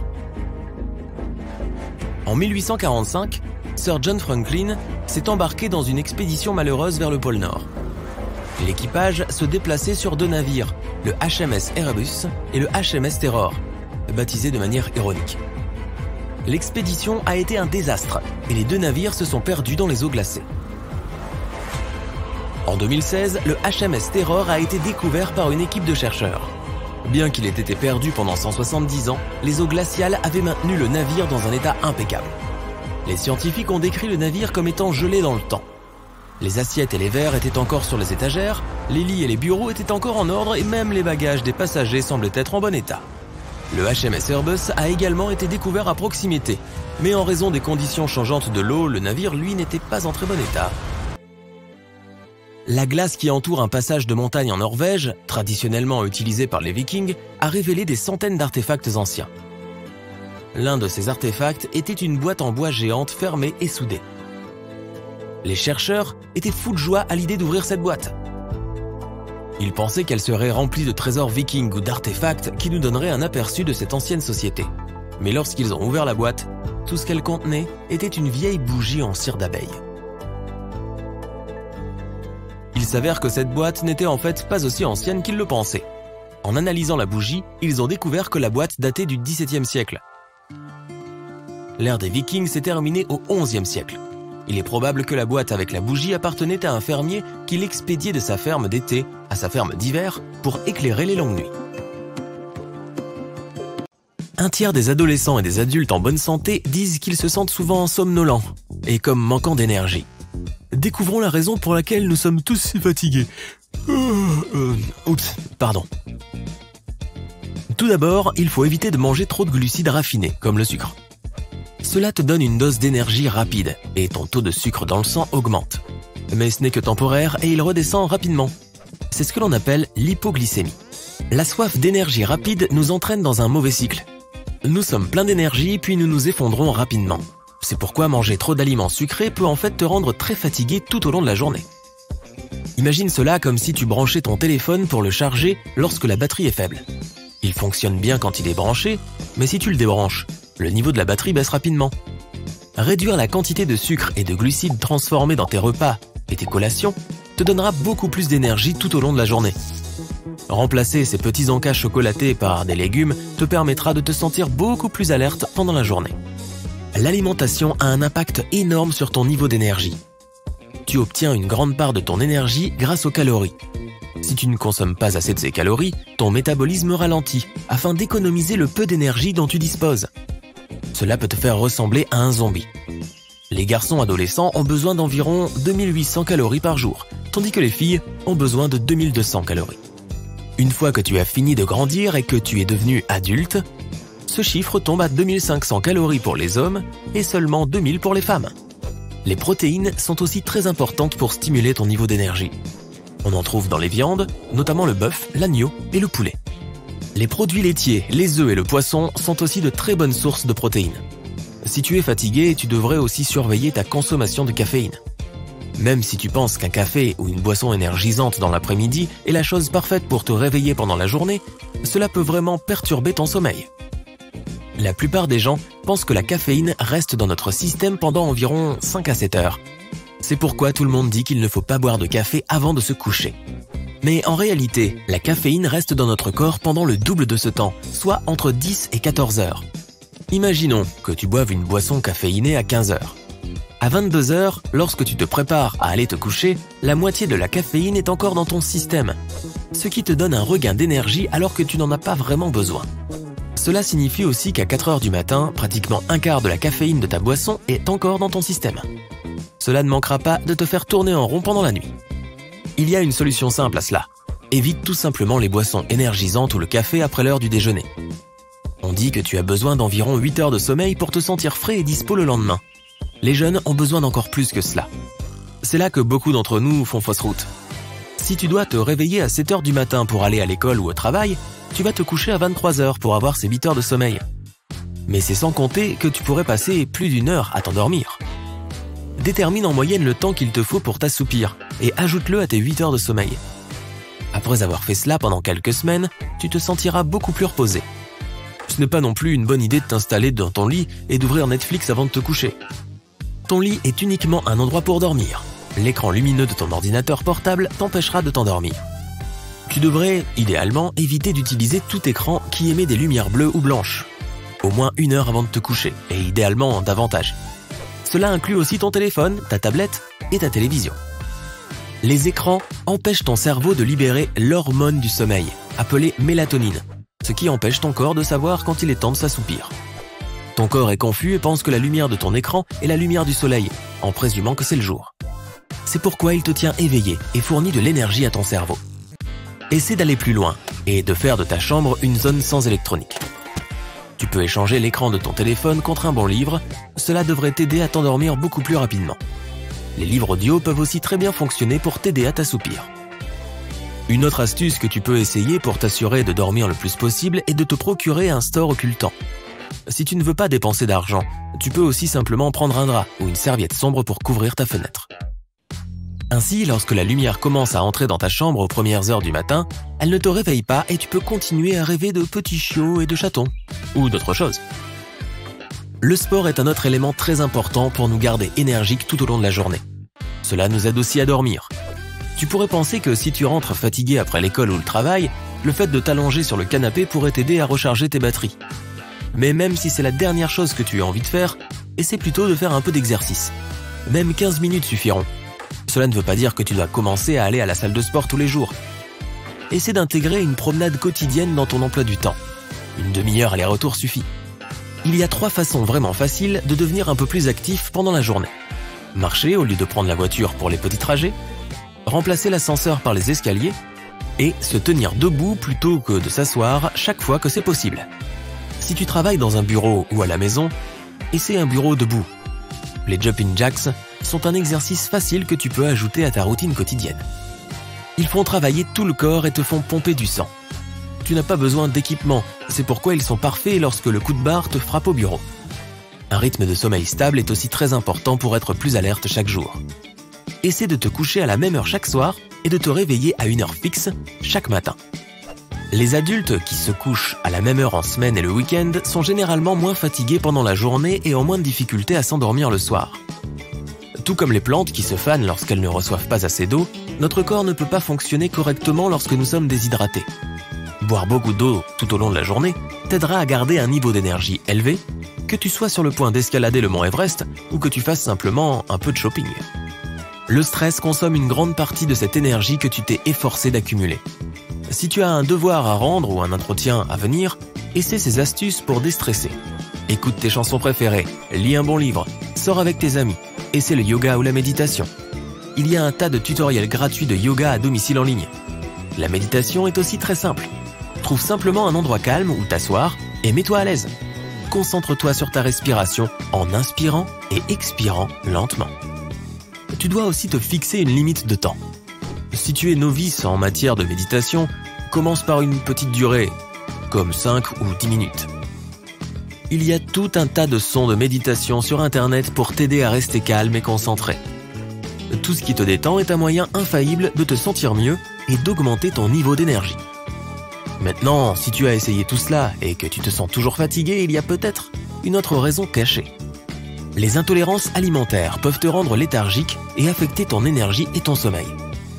En mille huit cent quarante-cinq, Sir John Franklin s'est embarqué dans une expédition malheureuse vers le pôle Nord. L'équipage se déplaçait sur deux navires, le H M S Erebus et le H M S Terror, baptisés de manière ironique. L'expédition a été un désastre et les deux navires se sont perdus dans les eaux glacées. En deux mille seize, le H M S Terror a été découvert par une équipe de chercheurs. Bien qu'il ait été perdu pendant cent soixante-dix ans, les eaux glaciales avaient maintenu le navire dans un état impeccable. Les scientifiques ont décrit le navire comme étant gelé dans le temps. Les assiettes et les verres étaient encore sur les étagères, les lits et les bureaux étaient encore en ordre et même les bagages des passagers semblaient être en bon état. Le H M S Erebus a également été découvert à proximité, mais en raison des conditions changeantes de l'eau, le navire, lui, n'était pas en très bon état. La glace qui entoure un passage de montagne en Norvège, traditionnellement utilisé par les Vikings, a révélé des centaines d'artefacts anciens. L'un de ces artefacts était une boîte en bois géante fermée et soudée. Les chercheurs étaient fous de joie à l'idée d'ouvrir cette boîte. Ils pensaient qu'elle serait remplie de trésors vikings ou d'artefacts qui nous donneraient un aperçu de cette ancienne société. Mais lorsqu'ils ont ouvert la boîte, tout ce qu'elle contenait était une vieille bougie en cire d'abeille. Il s'avère que cette boîte n'était en fait pas aussi ancienne qu'ils le pensaient. En analysant la bougie, ils ont découvert que la boîte datait du dix-septième siècle. L'ère des Vikings s'est terminée au onzième siècle. Il est probable que la boîte avec la bougie appartenait à un fermier qui l'expédiait de sa ferme d'été à sa ferme d'hiver pour éclairer les longues nuits. Un tiers des adolescents et des adultes en bonne santé disent qu'ils se sentent souvent somnolents et comme manquant d'énergie. Découvrons la raison pour laquelle nous sommes tous si fatigués. Euh, euh, oups, pardon. Tout d'abord, il faut éviter de manger trop de glucides raffinés, comme le sucre. Cela te donne une dose d'énergie rapide et ton taux de sucre dans le sang augmente. Mais ce n'est que temporaire et il redescend rapidement. C'est ce que l'on appelle l'hypoglycémie. La soif d'énergie rapide nous entraîne dans un mauvais cycle. Nous sommes pleins d'énergie puis nous nous effondrons rapidement. C'est pourquoi manger trop d'aliments sucrés peut en fait te rendre très fatigué tout au long de la journée. Imagine cela comme si tu branchais ton téléphone pour le charger lorsque la batterie est faible. Il fonctionne bien quand il est branché, mais si tu le débranches, le niveau de la batterie baisse rapidement. Réduire la quantité de sucre et de glucides transformés dans tes repas et tes collations te donnera beaucoup plus d'énergie tout au long de la journée. Remplacer ces petits encas chocolatés par des légumes te permettra de te sentir beaucoup plus alerte pendant la journée. L'alimentation a un impact énorme sur ton niveau d'énergie. Tu obtiens une grande part de ton énergie grâce aux calories. Si tu ne consommes pas assez de ces calories, ton métabolisme ralentit afin d'économiser le peu d'énergie dont tu disposes. Cela peut te faire ressembler à un zombie. Les garçons adolescents ont besoin d'environ deux mille huit cents calories par jour, tandis que les filles ont besoin de deux mille deux cents calories. Une fois que tu as fini de grandir et que tu es devenu adulte, ce chiffre tombe à deux mille cinq cents calories pour les hommes et seulement deux mille pour les femmes. Les protéines sont aussi très importantes pour stimuler ton niveau d'énergie. On en trouve dans les viandes, notamment le bœuf, l'agneau et le poulet. Les produits laitiers, les œufs et le poisson sont aussi de très bonnes sources de protéines. Si tu es fatigué, tu devrais aussi surveiller ta consommation de caféine. Même si tu penses qu'un café ou une boisson énergisante dans l'après-midi est la chose parfaite pour te réveiller pendant la journée, cela peut vraiment perturber ton sommeil. La plupart des gens pensent que la caféine reste dans notre système pendant environ cinq à sept heures. C'est pourquoi tout le monde dit qu'il ne faut pas boire de café avant de se coucher. Mais en réalité, la caféine reste dans notre corps pendant le double de ce temps, soit entre dix et quatorze heures. Imaginons que tu boives une boisson caféinée à quinze heures. À vingt-deux heures, lorsque tu te prépares à aller te coucher, la moitié de la caféine est encore dans ton système, ce qui te donne un regain d'énergie alors que tu n'en as pas vraiment besoin. Cela signifie aussi qu'à quatre heures du matin, pratiquement un quart de la caféine de ta boisson est encore dans ton système. Cela ne manquera pas de te faire tourner en rond pendant la nuit. Il y a une solution simple à cela. Évite tout simplement les boissons énergisantes ou le café après l'heure du déjeuner. On dit que tu as besoin d'environ huit heures de sommeil pour te sentir frais et dispo le lendemain. Les jeunes ont besoin d'encore plus que cela. C'est là que beaucoup d'entre nous font fausse route. Si tu dois te réveiller à sept heures du matin pour aller à l'école ou au travail, tu vas te coucher à vingt-trois heures pour avoir ces huit heures de sommeil. Mais c'est sans compter que tu pourrais passer plus d'une heure à t'endormir. Détermine en moyenne le temps qu'il te faut pour t'assoupir et ajoute-le à tes huit heures de sommeil. Après avoir fait cela pendant quelques semaines, tu te sentiras beaucoup plus reposé. Ce n'est pas non plus une bonne idée de t'installer dans ton lit et d'ouvrir Netflix avant de te coucher. Ton lit est uniquement un endroit pour dormir. L'écran lumineux de ton ordinateur portable t'empêchera de t'endormir. Tu devrais, idéalement, éviter d'utiliser tout écran qui émet des lumières bleues ou blanches. Au moins une heure avant de te coucher, et idéalement davantage. Cela inclut aussi ton téléphone, ta tablette et ta télévision. Les écrans empêchent ton cerveau de libérer l'hormone du sommeil, appelée mélatonine, ce qui empêche ton corps de savoir quand il est temps de s'assoupir. Ton corps est confus et pense que la lumière de ton écran est la lumière du soleil, en présumant que c'est le jour. C'est pourquoi il te tient éveillé et fournit de l'énergie à ton cerveau. Essaie d'aller plus loin et de faire de ta chambre une zone sans électronique. Tu peux échanger l'écran de ton téléphone contre un bon livre, cela devrait t'aider à t'endormir beaucoup plus rapidement. Les livres audio peuvent aussi très bien fonctionner pour t'aider à t'assoupir. Une autre astuce que tu peux essayer pour t'assurer de dormir le plus possible est de te procurer un store occultant. Si tu ne veux pas dépenser d'argent, tu peux aussi simplement prendre un drap ou une serviette sombre pour couvrir ta fenêtre. Ainsi, lorsque la lumière commence à entrer dans ta chambre aux premières heures du matin, elle ne te réveille pas et tu peux continuer à rêver de petits chiots et de chatons, ou d'autres choses. Le sport est un autre élément très important pour nous garder énergiques tout au long de la journée. Cela nous aide aussi à dormir. Tu pourrais penser que si tu rentres fatigué après l'école ou le travail, le fait de t'allonger sur le canapé pourrait t'aider à recharger tes batteries. Mais même si c'est la dernière chose que tu as envie de faire, essaie plutôt de faire un peu d'exercice. Même quinze minutes suffiront. Cela ne veut pas dire que tu dois commencer à aller à la salle de sport tous les jours. Essaie d'intégrer une promenade quotidienne dans ton emploi du temps. Une demi-heure aller-retour suffit. Il y a trois façons vraiment faciles de devenir un peu plus actif pendant la journée. Marcher au lieu de prendre la voiture pour les petits trajets, remplacer l'ascenseur par les escaliers et se tenir debout plutôt que de s'asseoir chaque fois que c'est possible. Si tu travailles dans un bureau ou à la maison, essaie un bureau debout. Les jumping jacks sont un exercice facile que tu peux ajouter à ta routine quotidienne. Ils font travailler tout le corps et te font pomper du sang. Tu n'as pas besoin d'équipement, c'est pourquoi ils sont parfaits lorsque le coup de barre te frappe au bureau. Un rythme de sommeil stable est aussi très important pour être plus alerte chaque jour. Essaie de te coucher à la même heure chaque soir et de te réveiller à une heure fixe chaque matin. Les adultes qui se couchent à la même heure en semaine et le week-end sont généralement moins fatigués pendant la journée et ont moins de difficultés à s'endormir le soir. Tout comme les plantes qui se fanent lorsqu'elles ne reçoivent pas assez d'eau, notre corps ne peut pas fonctionner correctement lorsque nous sommes déshydratés. Boire beaucoup d'eau tout au long de la journée t'aidera à garder un niveau d'énergie élevé, que tu sois sur le point d'escalader le mont Everest ou que tu fasses simplement un peu de shopping. Le stress consomme une grande partie de cette énergie que tu t'es efforcé d'accumuler. Si tu as un devoir à rendre ou un entretien à venir, essaie ces astuces pour déstresser. Écoute tes chansons préférées, lis un bon livre, sors avec tes amis, essaie le yoga ou la méditation. Il y a un tas de tutoriels gratuits de yoga à domicile en ligne. La méditation est aussi très simple. Trouve simplement un endroit calme où t'asseoir et mets-toi à l'aise. Concentre-toi sur ta respiration en inspirant et expirant lentement. Tu dois aussi te fixer une limite de temps. Si tu es novice en matière de méditation, commence par une petite durée, comme cinq ou dix minutes. Il y a tout un tas de sons de méditation sur Internet pour t'aider à rester calme et concentré. Tout ce qui te détend est un moyen infaillible de te sentir mieux et d'augmenter ton niveau d'énergie. Maintenant, si tu as essayé tout cela et que tu te sens toujours fatigué, il y a peut-être une autre raison cachée. Les intolérances alimentaires peuvent te rendre léthargique et affecter ton énergie et ton sommeil.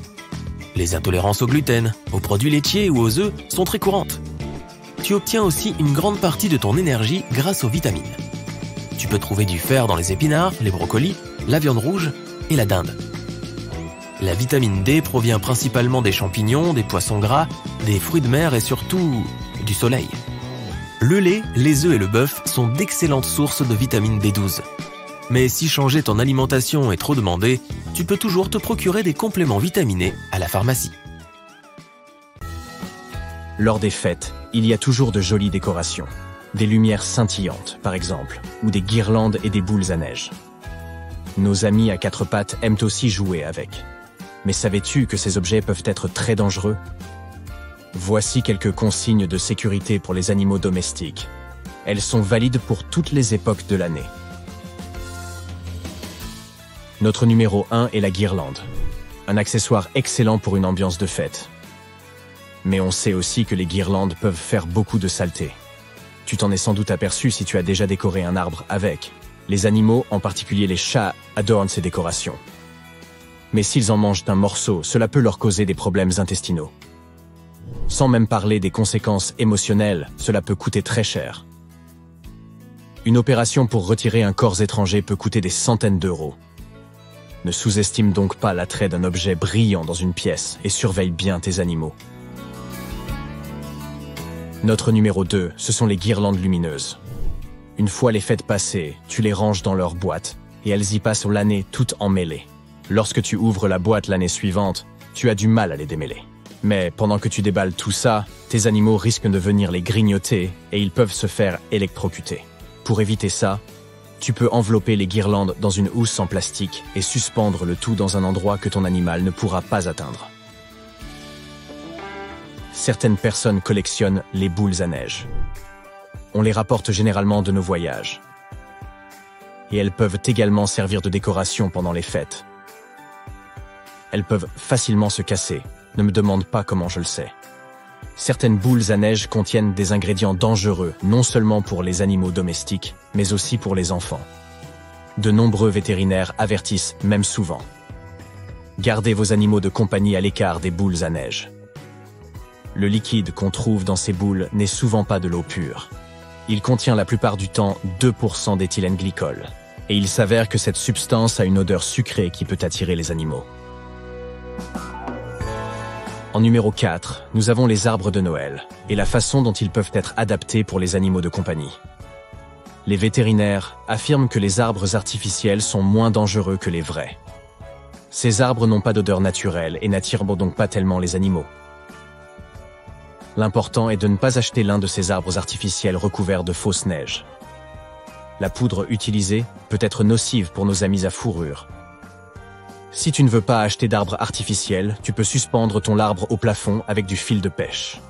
Les intolérances au gluten, aux produits laitiers ou aux œufs sont très courantes. Tu obtiens aussi une grande partie de ton énergie grâce aux vitamines. Tu peux trouver du fer dans les épinards, les brocolis, la viande rouge et la dinde. La vitamine D provient principalement des champignons, des poissons gras, des fruits de mer et surtout du soleil. Le lait, les œufs et le bœuf sont d'excellentes sources de vitamine B douze. Mais si changer ton alimentation est trop demandé, tu peux toujours te procurer des compléments vitaminés à la pharmacie. Lors des fêtes, il y a toujours de jolies décorations. Des lumières scintillantes, par exemple, ou des guirlandes et des boules à neige. Nos amis à quatre pattes aiment aussi jouer avec. Mais savais-tu que ces objets peuvent être très dangereux? Voici quelques consignes de sécurité pour les animaux domestiques. Elles sont valides pour toutes les époques de l'année. Notre numéro un est la guirlande. Un accessoire excellent pour une ambiance de fête. Mais on sait aussi que les guirlandes peuvent faire beaucoup de saleté. Tu t'en es sans doute aperçu si tu as déjà décoré un arbre avec. Les animaux, en particulier les chats, adorent ces décorations. Mais s'ils en mangent un morceau, cela peut leur causer des problèmes intestinaux. Sans même parler des conséquences émotionnelles, cela peut coûter très cher. Une opération pour retirer un corps étranger peut coûter des centaines d'euros. Ne sous-estime donc pas l'attrait d'un objet brillant dans une pièce et surveille bien tes animaux. Notre numéro deux, ce sont les guirlandes lumineuses. Une fois les fêtes passées, tu les ranges dans leur boîte et elles y passent l'année toutes emmêlées. Lorsque tu ouvres la boîte l'année suivante, tu as du mal à les démêler. Mais pendant que tu déballes tout ça, tes animaux risquent de venir les grignoter et ils peuvent se faire électrocuter. Pour éviter ça, tu peux envelopper les guirlandes dans une housse en plastique et suspendre le tout dans un endroit que ton animal ne pourra pas atteindre. Certaines personnes collectionnent les boules à neige. On les rapporte généralement de nos voyages. Et elles peuvent également servir de décoration pendant les fêtes. Elles peuvent facilement se casser. Ne me demande pas comment je le sais. Certaines boules à neige contiennent des ingrédients dangereux, non seulement pour les animaux domestiques, mais aussi pour les enfants. De nombreux vétérinaires avertissent même souvent. Gardez vos animaux de compagnie à l'écart des boules à neige. Le liquide qu'on trouve dans ces boules n'est souvent pas de l'eau pure. Il contient la plupart du temps deux pour cent d'éthylène glycol. Et il s'avère que cette substance a une odeur sucrée qui peut attirer les animaux. En numéro quatre, nous avons les arbres de Noël et la façon dont ils peuvent être adaptés pour les animaux de compagnie. Les vétérinaires affirment que les arbres artificiels sont moins dangereux que les vrais. Ces arbres n'ont pas d'odeur naturelle et n'attirent donc pas tellement les animaux. L'important est de ne pas acheter l'un de ces arbres artificiels recouverts de fausse neige. La poudre utilisée peut être nocive pour nos amis à fourrure. Si tu ne veux pas acheter d'arbres artificiels, tu peux suspendre ton arbre au plafond avec du fil de pêche.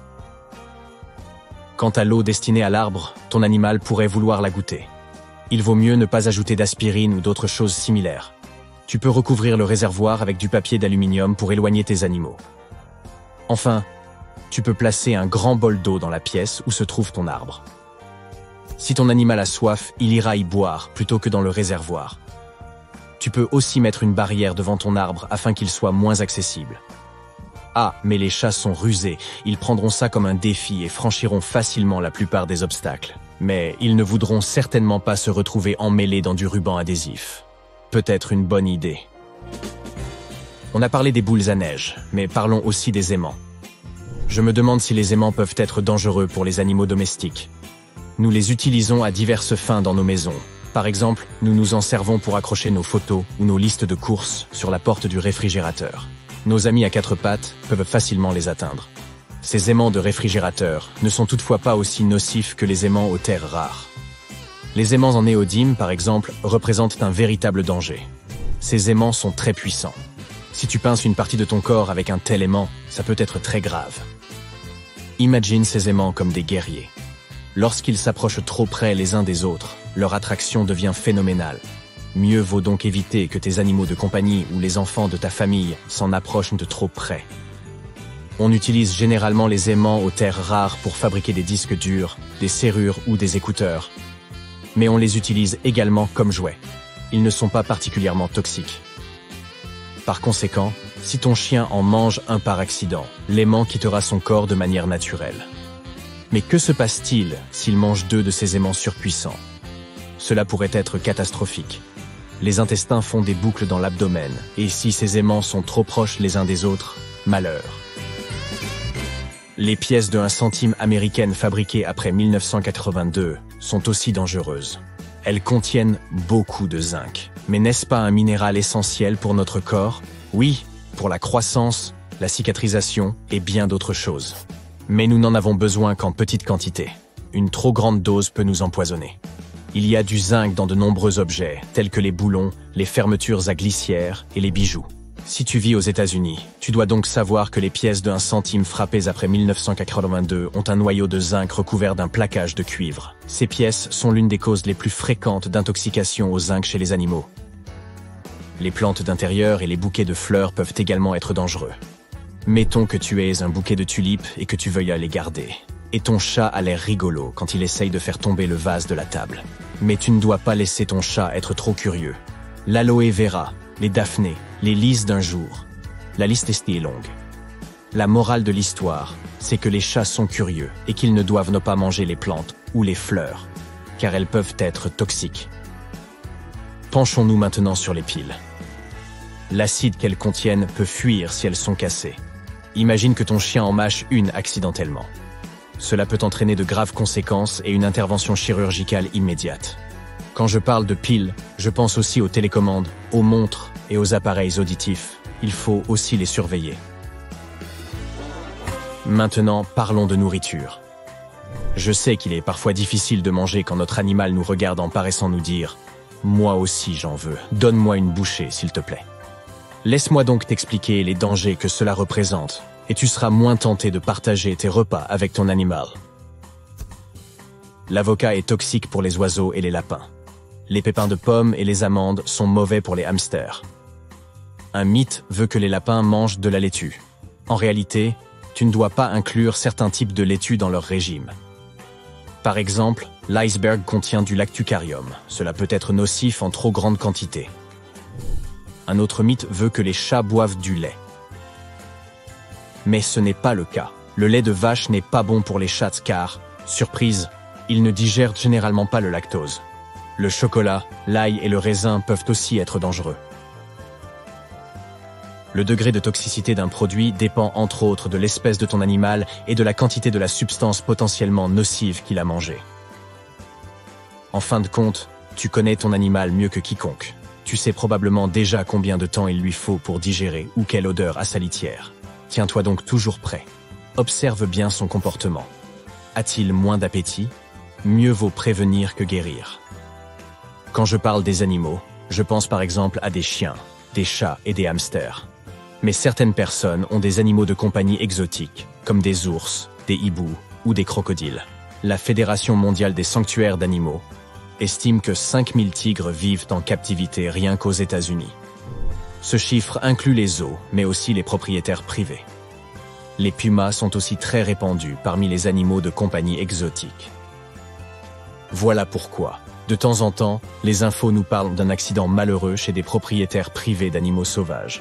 Quant à l'eau destinée à l'arbre, ton animal pourrait vouloir la goûter. Il vaut mieux ne pas ajouter d'aspirine ou d'autres choses similaires. Tu peux recouvrir le réservoir avec du papier d'aluminium pour éloigner tes animaux. Enfin, tu peux placer un grand bol d'eau dans la pièce où se trouve ton arbre. Si ton animal a soif, il ira y boire plutôt que dans le réservoir. Tu peux aussi mettre une barrière devant ton arbre afin qu'il soit moins accessible. Ah, mais les chats sont rusés, ils prendront ça comme un défi et franchiront facilement la plupart des obstacles. Mais ils ne voudront certainement pas se retrouver emmêlés dans du ruban adhésif. Peut-être une bonne idée. On a parlé des boules à neige, mais parlons aussi des aimants. Je me demande si les aimants peuvent être dangereux pour les animaux domestiques. Nous les utilisons à diverses fins dans nos maisons. Par exemple, nous nous en servons pour accrocher nos photos ou nos listes de courses sur la porte du réfrigérateur. Nos amis à quatre pattes peuvent facilement les atteindre. Ces aimants de réfrigérateur ne sont toutefois pas aussi nocifs que les aimants aux terres rares. Les aimants en néodyme, par exemple, représentent un véritable danger. Ces aimants sont très puissants. Si tu pinces une partie de ton corps avec un tel aimant, ça peut être très grave. Imagine ces aimants comme des guerriers. Lorsqu'ils s'approchent trop près les uns des autres, leur attraction devient phénoménale. Mieux vaut donc éviter que tes animaux de compagnie ou les enfants de ta famille s'en approchent de trop près. On utilise généralement les aimants aux terres rares pour fabriquer des disques durs, des serrures ou des écouteurs. Mais on les utilise également comme jouets. Ils ne sont pas particulièrement toxiques. Par conséquent, si ton chien en mange un par accident, l'aimant quittera son corps de manière naturelle. Mais que se passe-t-il s'il mange deux de ces aimants surpuissants? Cela pourrait être catastrophique. Les intestins font des boucles dans l'abdomen, et si ces aimants sont trop proches les uns des autres, malheur. Les pièces de un centime américaines fabriquées après mille neuf cent quatre-vingt-deux sont aussi dangereuses. Elles contiennent beaucoup de zinc. Mais n'est-ce pas un minéral essentiel pour notre corps? Oui, pour la croissance, la cicatrisation et bien d'autres choses. Mais nous n'en avons besoin qu'en petite quantité. Une trop grande dose peut nous empoisonner. Il y a du zinc dans de nombreux objets, tels que les boulons, les fermetures à glissière et les bijoux. Si tu vis aux États-Unis, tu dois donc savoir que les pièces de un centime frappées après mille neuf cent quatre-vingt-deux ont un noyau de zinc recouvert d'un plaquage de cuivre. Ces pièces sont l'une des causes les plus fréquentes d'intoxication au zinc chez les animaux. Les plantes d'intérieur et les bouquets de fleurs peuvent également être dangereux. Mettons que tu aies un bouquet de tulipes et que tu veuilles les garder. Et ton chat a l'air rigolo quand il essaye de faire tomber le vase de la table. Mais tu ne dois pas laisser ton chat être trop curieux. L'aloe vera, les daphnées, les lys d'un jour. La liste est longue. La morale de l'histoire, c'est que les chats sont curieux et qu'ils ne doivent ne pas manger les plantes ou les fleurs, car elles peuvent être toxiques. Penchons-nous maintenant sur les piles. L'acide qu'elles contiennent peut fuir si elles sont cassées. Imagine que ton chien en mâche une accidentellement. Cela peut entraîner de graves conséquences et une intervention chirurgicale immédiate. Quand je parle de piles, je pense aussi aux télécommandes, aux montres et aux appareils auditifs. Il faut aussi les surveiller. Maintenant, parlons de nourriture. Je sais qu'il est parfois difficile de manger quand notre animal nous regarde en paraissant nous dire « Moi aussi j'en veux, donne-moi une bouchée s'il te plaît ». Laisse-moi donc t'expliquer les dangers que cela représente, et tu seras moins tenté de partager tes repas avec ton animal. L'avocat est toxique pour les oiseaux et les lapins. Les pépins de pommes et les amandes sont mauvais pour les hamsters. Un mythe veut que les lapins mangent de la laitue. En réalité, tu ne dois pas inclure certains types de laitue dans leur régime. Par exemple, l'iceberg contient du lactucarium. Cela peut être nocif en trop grande quantité. Un autre mythe veut que les chats boivent du lait. Mais ce n'est pas le cas. Le lait de vache n'est pas bon pour les chats car, surprise, ils ne digèrent généralement pas le lactose. Le chocolat, l'ail et le raisin peuvent aussi être dangereux. Le degré de toxicité d'un produit dépend entre autres de l'espèce de ton animal et de la quantité de la substance potentiellement nocive qu'il a mangée. En fin de compte, tu connais ton animal mieux que quiconque. Tu sais probablement déjà combien de temps il lui faut pour digérer ou quelle odeur a sa litière. Tiens-toi donc toujours prêt. Observe bien son comportement. A-t-il moins d'appétit? Mieux vaut prévenir que guérir. Quand je parle des animaux, je pense par exemple à des chiens, des chats et des hamsters. Mais certaines personnes ont des animaux de compagnie exotiques, comme des ours, des hiboux ou des crocodiles. La Fédération mondiale des sanctuaires d'animaux estime que cinq mille tigres vivent en captivité rien qu'aux États-Unis. Ce chiffre inclut les zoos, mais aussi les propriétaires privés. Les pumas sont aussi très répandus parmi les animaux de compagnie exotiques. Voilà pourquoi, de temps en temps, les infos nous parlent d'un accident malheureux chez des propriétaires privés d'animaux sauvages.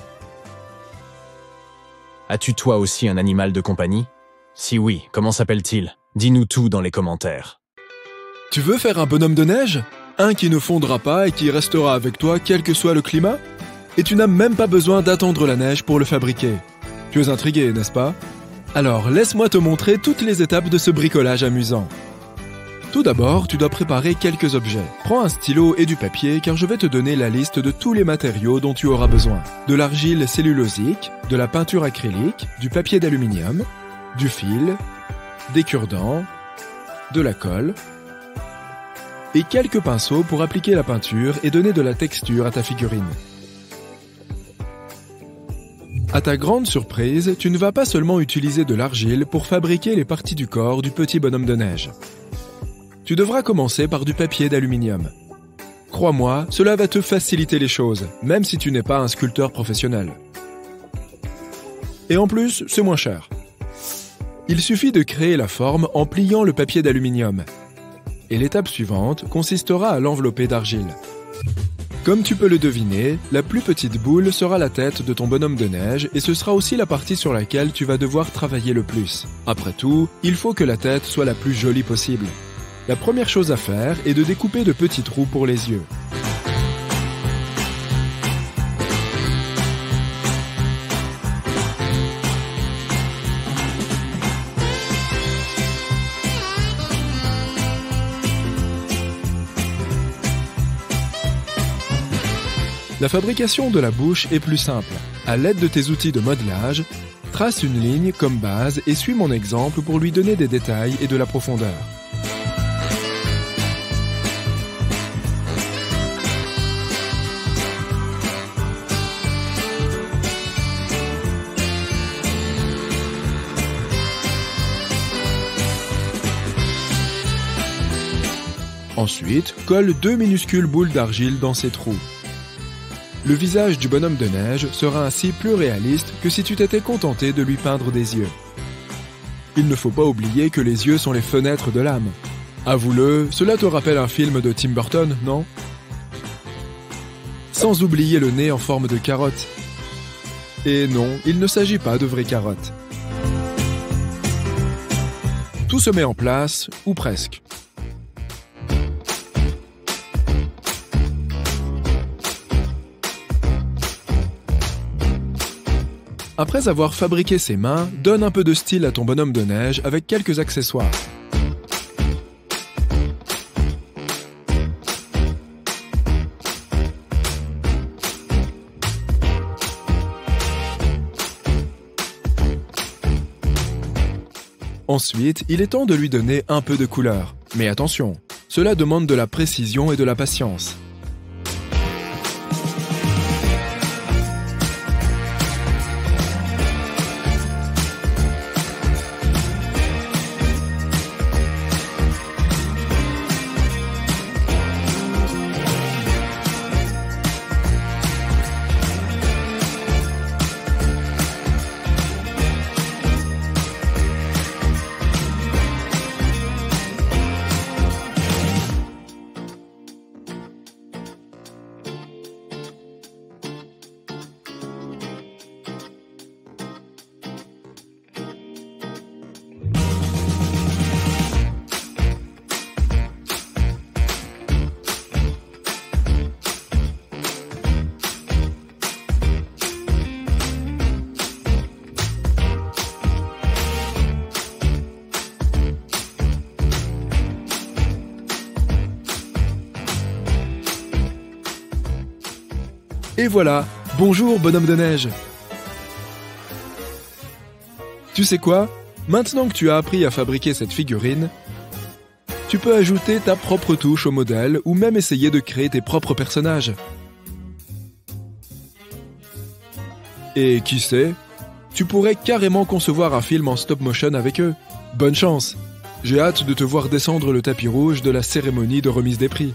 As-tu toi aussi un animal de compagnie? Si oui, comment s'appelle-t-il? Dis-nous tout dans les commentaires. Tu veux faire un bonhomme de neige? Un qui ne fondra pas et qui restera avec toi quel que soit le climat? Et tu n'as même pas besoin d'attendre la neige pour le fabriquer. Tu es intrigué, n'est-ce pas? Alors, laisse-moi te montrer toutes les étapes de ce bricolage amusant. Tout d'abord, tu dois préparer quelques objets. Prends un stylo et du papier car je vais te donner la liste de tous les matériaux dont tu auras besoin. De l'argile cellulosique, de la peinture acrylique, du papier d'aluminium, du fil, des cure-dents, de la colle et quelques pinceaux pour appliquer la peinture et donner de la texture à ta figurine. À ta grande surprise, tu ne vas pas seulement utiliser de l'argile pour fabriquer les parties du corps du petit bonhomme de neige. Tu devras commencer par du papier d'aluminium. Crois-moi, cela va te faciliter les choses, même si tu n'es pas un sculpteur professionnel. Et en plus, c'est moins cher. Il suffit de créer la forme en pliant le papier d'aluminium. Et l'étape suivante consistera à l'envelopper d'argile. Comme tu peux le deviner, la plus petite boule sera la tête de ton bonhomme de neige et ce sera aussi la partie sur laquelle tu vas devoir travailler le plus. Après tout, il faut que la tête soit la plus jolie possible. La première chose à faire est de découper de petits trous pour les yeux. La fabrication de la bouche est plus simple. À l'aide de tes outils de modelage, trace une ligne comme base et suis mon exemple pour lui donner des détails et de la profondeur. Ensuite, colle deux minuscules boules d'argile dans ces trous. Le visage du bonhomme de neige sera ainsi plus réaliste que si tu t'étais contenté de lui peindre des yeux. Il ne faut pas oublier que les yeux sont les fenêtres de l'âme. Avoue-le, cela te rappelle un film de Tim Burton, non? Sans oublier le nez en forme de carotte. Et non, il ne s'agit pas de vraies carottes. Tout se met en place, ou presque. Après avoir fabriqué ses mains, donne un peu de style à ton bonhomme de neige avec quelques accessoires. Ensuite, il est temps de lui donner un peu de couleur. Mais attention, cela demande de la précision et de la patience. Et voilà, bonjour bonhomme de neige. Tu sais quoi? Maintenant que tu as appris à fabriquer cette figurine, tu peux ajouter ta propre touche au modèle ou même essayer de créer tes propres personnages. Et qui sait, tu pourrais carrément concevoir un film en stop motion avec eux. Bonne chance! J'ai hâte de te voir descendre le tapis rouge de la cérémonie de remise des prix.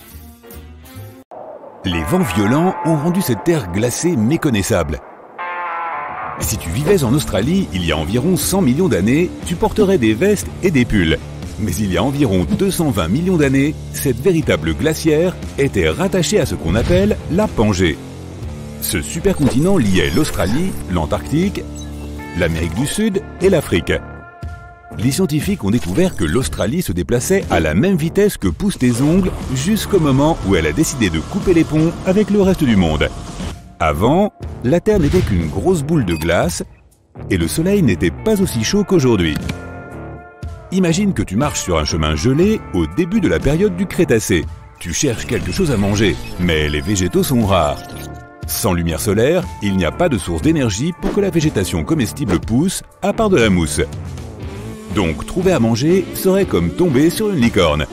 Les vents violents ont rendu cette terre glacée méconnaissable. Si tu vivais en Australie il y a environ cent millions d'années, tu porterais des vestes et des pulls. Mais il y a environ deux cent vingt millions d'années, cette véritable glacière était rattachée à ce qu'on appelle la Pangée. Ce supercontinent liait l'Australie, l'Antarctique, l'Amérique du Sud et l'Afrique. Les scientifiques ont découvert que l'Australie se déplaçait à la même vitesse que poussent tes ongles jusqu'au moment où elle a décidé de couper les ponts avec le reste du monde. Avant, la Terre n'était qu'une grosse boule de glace et le soleil n'était pas aussi chaud qu'aujourd'hui. Imagine que tu marches sur un chemin gelé au début de la période du Crétacé. Tu cherches quelque chose à manger, mais les végétaux sont rares. Sans lumière solaire, il n'y a pas de source d'énergie pour que la végétation comestible pousse, à part de la mousse. Donc trouver à manger serait comme tomber sur une licorne.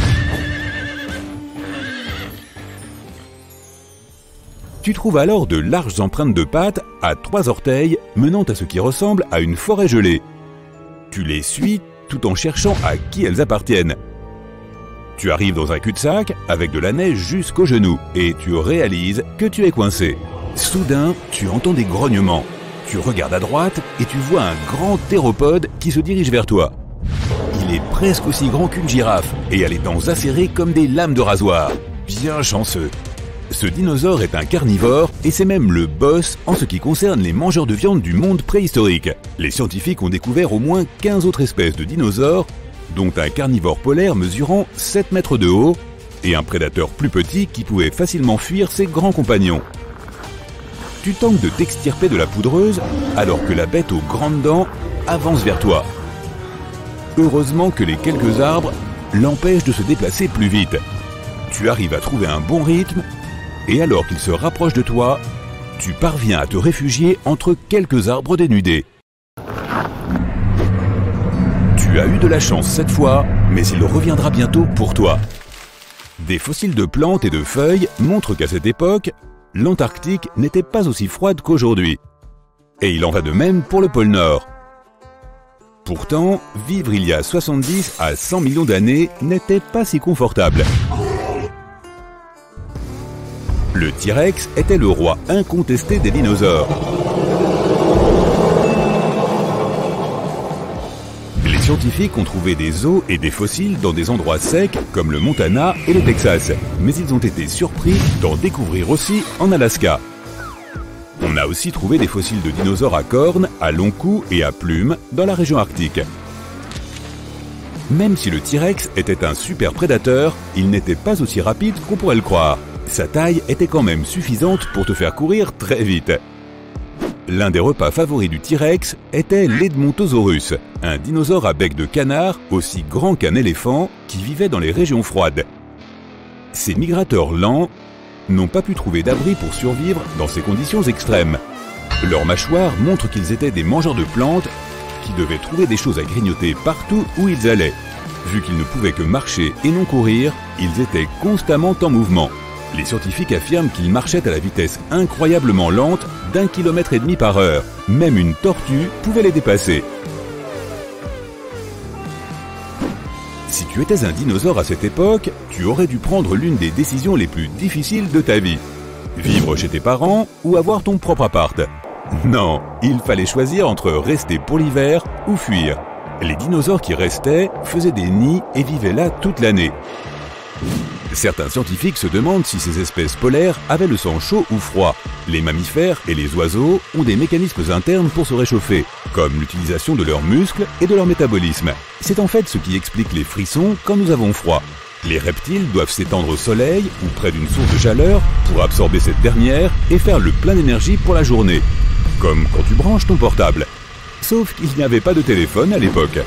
Tu trouves alors de larges empreintes de pattes à trois orteils menant à ce qui ressemble à une forêt gelée. Tu les suis tout en cherchant à qui elles appartiennent. Tu arrives dans un cul-de-sac avec de la neige jusqu'aux genoux et tu réalises que tu es coincé. Soudain, tu entends des grognements. Tu regardes à droite et tu vois un grand théropode qui se dirige vers toi. Il est presque aussi grand qu'une girafe et a les dents acérées comme des lames de rasoir. Bien chanceux. Ce dinosaure est un carnivore et c'est même le boss en ce qui concerne les mangeurs de viande du monde préhistorique. Les scientifiques ont découvert au moins quinze autres espèces de dinosaures, dont un carnivore polaire mesurant sept mètres de haut et un prédateur plus petit qui pouvait facilement fuir ses grands compagnons. Tu tentes de t'extirper de la poudreuse alors que la bête aux grandes dents avance vers toi. Heureusement que les quelques arbres l'empêchent de se déplacer plus vite. Tu arrives à trouver un bon rythme et alors qu'il se rapproche de toi, tu parviens à te réfugier entre quelques arbres dénudés. Tu as eu de la chance cette fois, mais il reviendra bientôt pour toi. Des fossiles de plantes et de feuilles montrent qu'à cette époque, l'Antarctique n'était pas aussi froide qu'aujourd'hui. Et il en va de même pour le pôle Nord. Pourtant, vivre il y a soixante-dix à cent millions d'années n'était pas si confortable. Le T-Rex était le roi incontesté des dinosaures. Les scientifiques ont trouvé des os et des fossiles dans des endroits secs comme le Montana et le Texas, mais ils ont été surpris d'en découvrir aussi en Alaska. On a aussi trouvé des fossiles de dinosaures à cornes, à long cou et à plumes dans la région arctique. Même si le T-Rex était un super prédateur, il n'était pas aussi rapide qu'on pourrait le croire. Sa taille était quand même suffisante pour te faire courir très vite. L'un des repas favoris du T-Rex était l'Edmontosaurus, un dinosaure à bec de canard aussi grand qu'un éléphant qui vivait dans les régions froides. Ces migrateurs lents n'ont pas pu trouver d'abri pour survivre dans ces conditions extrêmes. Leur mâchoire montre qu'ils étaient des mangeurs de plantes qui devaient trouver des choses à grignoter partout où ils allaient. Vu qu'ils ne pouvaient que marcher et non courir, ils étaient constamment en mouvement. Les scientifiques affirment qu'ils marchaient à la vitesse incroyablement lente d'un kilomètre et demi par heure. Même une tortue pouvait les dépasser. Si tu étais un dinosaure à cette époque, tu aurais dû prendre l'une des décisions les plus difficiles de ta vie. Vivre chez tes parents ou avoir ton propre appart. Non, il fallait choisir entre rester pour l'hiver ou fuir. Les dinosaures qui restaient faisaient des nids et vivaient là toute l'année. Certains scientifiques se demandent si ces espèces polaires avaient le sang chaud ou froid. Les mammifères et les oiseaux ont des mécanismes internes pour se réchauffer, comme l'utilisation de leurs muscles et de leur métabolisme. C'est en fait ce qui explique les frissons quand nous avons froid. Les reptiles doivent s'étendre au soleil ou près d'une source de chaleur pour absorber cette dernière et faire le plein d'énergie pour la journée. Comme quand tu branches ton portable. Sauf qu'il n'y avait pas de téléphone à l'époque.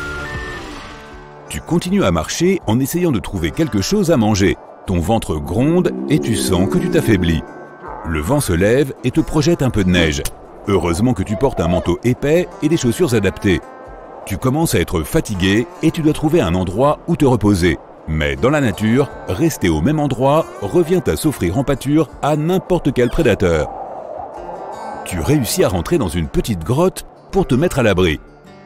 Tu continues à marcher en essayant de trouver quelque chose à manger. Ton ventre gronde et tu sens que tu t'affaiblis. Le vent se lève et te projette un peu de neige. Heureusement que tu portes un manteau épais et des chaussures adaptées. Tu commences à être fatigué et tu dois trouver un endroit où te reposer. Mais dans la nature, rester au même endroit revient à s'offrir en pâture à n'importe quel prédateur. Tu réussis à rentrer dans une petite grotte pour te mettre à l'abri.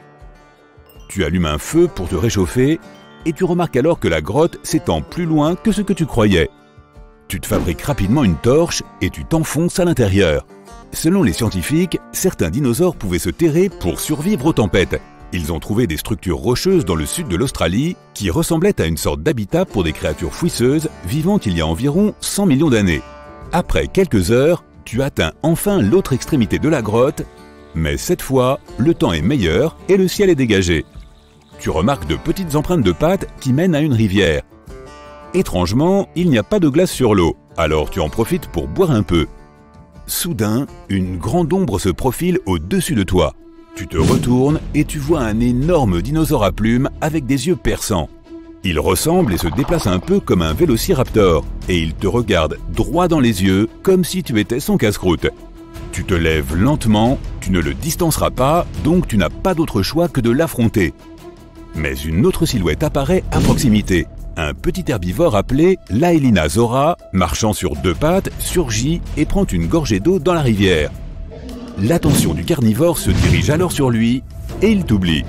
Tu allumes un feu pour te réchauffer et tu remarques alors que la grotte s'étend plus loin que ce que tu croyais. Tu te fabriques rapidement une torche et tu t'enfonces à l'intérieur. Selon les scientifiques, certains dinosaures pouvaient se terrer pour survivre aux tempêtes. Ils ont trouvé des structures rocheuses dans le sud de l'Australie qui ressemblaient à une sorte d'habitat pour des créatures fouisseuses vivant il y a environ cent millions d'années. Après quelques heures, tu atteins enfin l'autre extrémité de la grotte, mais cette fois, le temps est meilleur et le ciel est dégagé. Tu remarques de petites empreintes de pattes qui mènent à une rivière. Étrangement, il n'y a pas de glace sur l'eau, alors tu en profites pour boire un peu. Soudain, une grande ombre se profile au-dessus de toi. Tu te retournes et tu vois un énorme dinosaure à plumes avec des yeux perçants. Il ressemble et se déplace un peu comme un vélociraptor, et il te regarde droit dans les yeux comme si tu étais son casse-croûte. Tu te lèves lentement, tu ne le distanceras pas, donc tu n'as pas d'autre choix que de l'affronter. Mais une autre silhouette apparaît à proximité. Un petit herbivore appelé Laelinazora, marchant sur deux pattes, surgit et prend une gorgée d'eau dans la rivière. L'attention du carnivore se dirige alors sur lui et il t'oublie.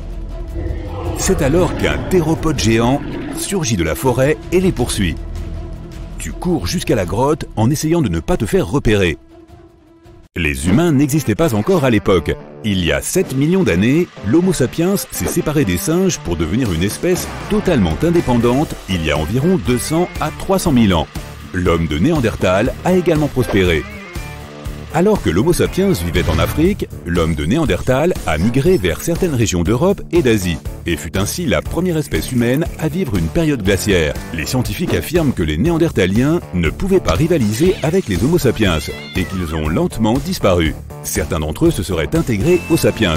C'est alors qu'un théropode géant surgit de la forêt et les poursuit. Tu cours jusqu'à la grotte en essayant de ne pas te faire repérer. Les humains n'existaient pas encore à l'époque. Il y a sept millions d'années, l'Homo sapiens s'est séparé des singes pour devenir une espèce totalement indépendante il y a environ deux cents à trois cent mille ans. L'homme de Néandertal a également prospéré. Alors que l'Homo sapiens vivait en Afrique, l'homme de Néandertal a migré vers certaines régions d'Europe et d'Asie, et fut ainsi la première espèce humaine à vivre une période glaciaire. Les scientifiques affirment que les Néandertaliens ne pouvaient pas rivaliser avec les Homo sapiens, et qu'ils ont lentement disparu. Certains d'entre eux se seraient intégrés aux sapiens.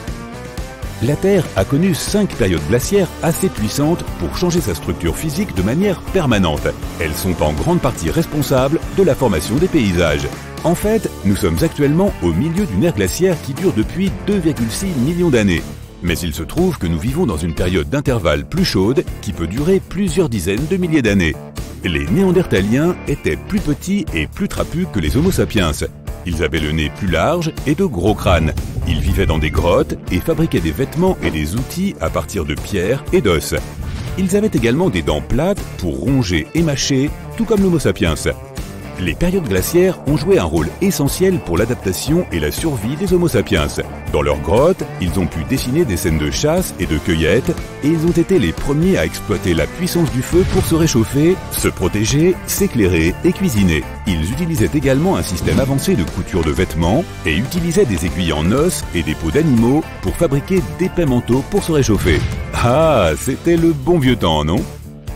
La Terre a connu cinq périodes glaciaires assez puissantes pour changer sa structure physique de manière permanente. Elles sont en grande partie responsables de la formation des paysages. En fait, nous sommes actuellement au milieu d'une ère glaciaire qui dure depuis deux virgule six millions d'années. Mais il se trouve que nous vivons dans une période d'intervalle plus chaude qui peut durer plusieurs dizaines de milliers d'années. Les Néandertaliens étaient plus petits et plus trapus que les Homo sapiens. Ils avaient le nez plus large et de gros crânes. Ils vivaient dans des grottes et fabriquaient des vêtements et des outils à partir de pierres et d'os. Ils avaient également des dents plates pour ronger et mâcher, tout comme l'Homo sapiens. Les périodes glaciaires ont joué un rôle essentiel pour l'adaptation et la survie des Homo sapiens. Dans leurs grottes, ils ont pu dessiner des scènes de chasse et de cueillette, et ils ont été les premiers à exploiter la puissance du feu pour se réchauffer, se protéger, s'éclairer et cuisiner. Ils utilisaient également un système avancé de couture de vêtements et utilisaient des aiguilles en os et des peaux d'animaux pour fabriquer d'épais manteaux pour se réchauffer. Ah, c'était le bon vieux temps, non ?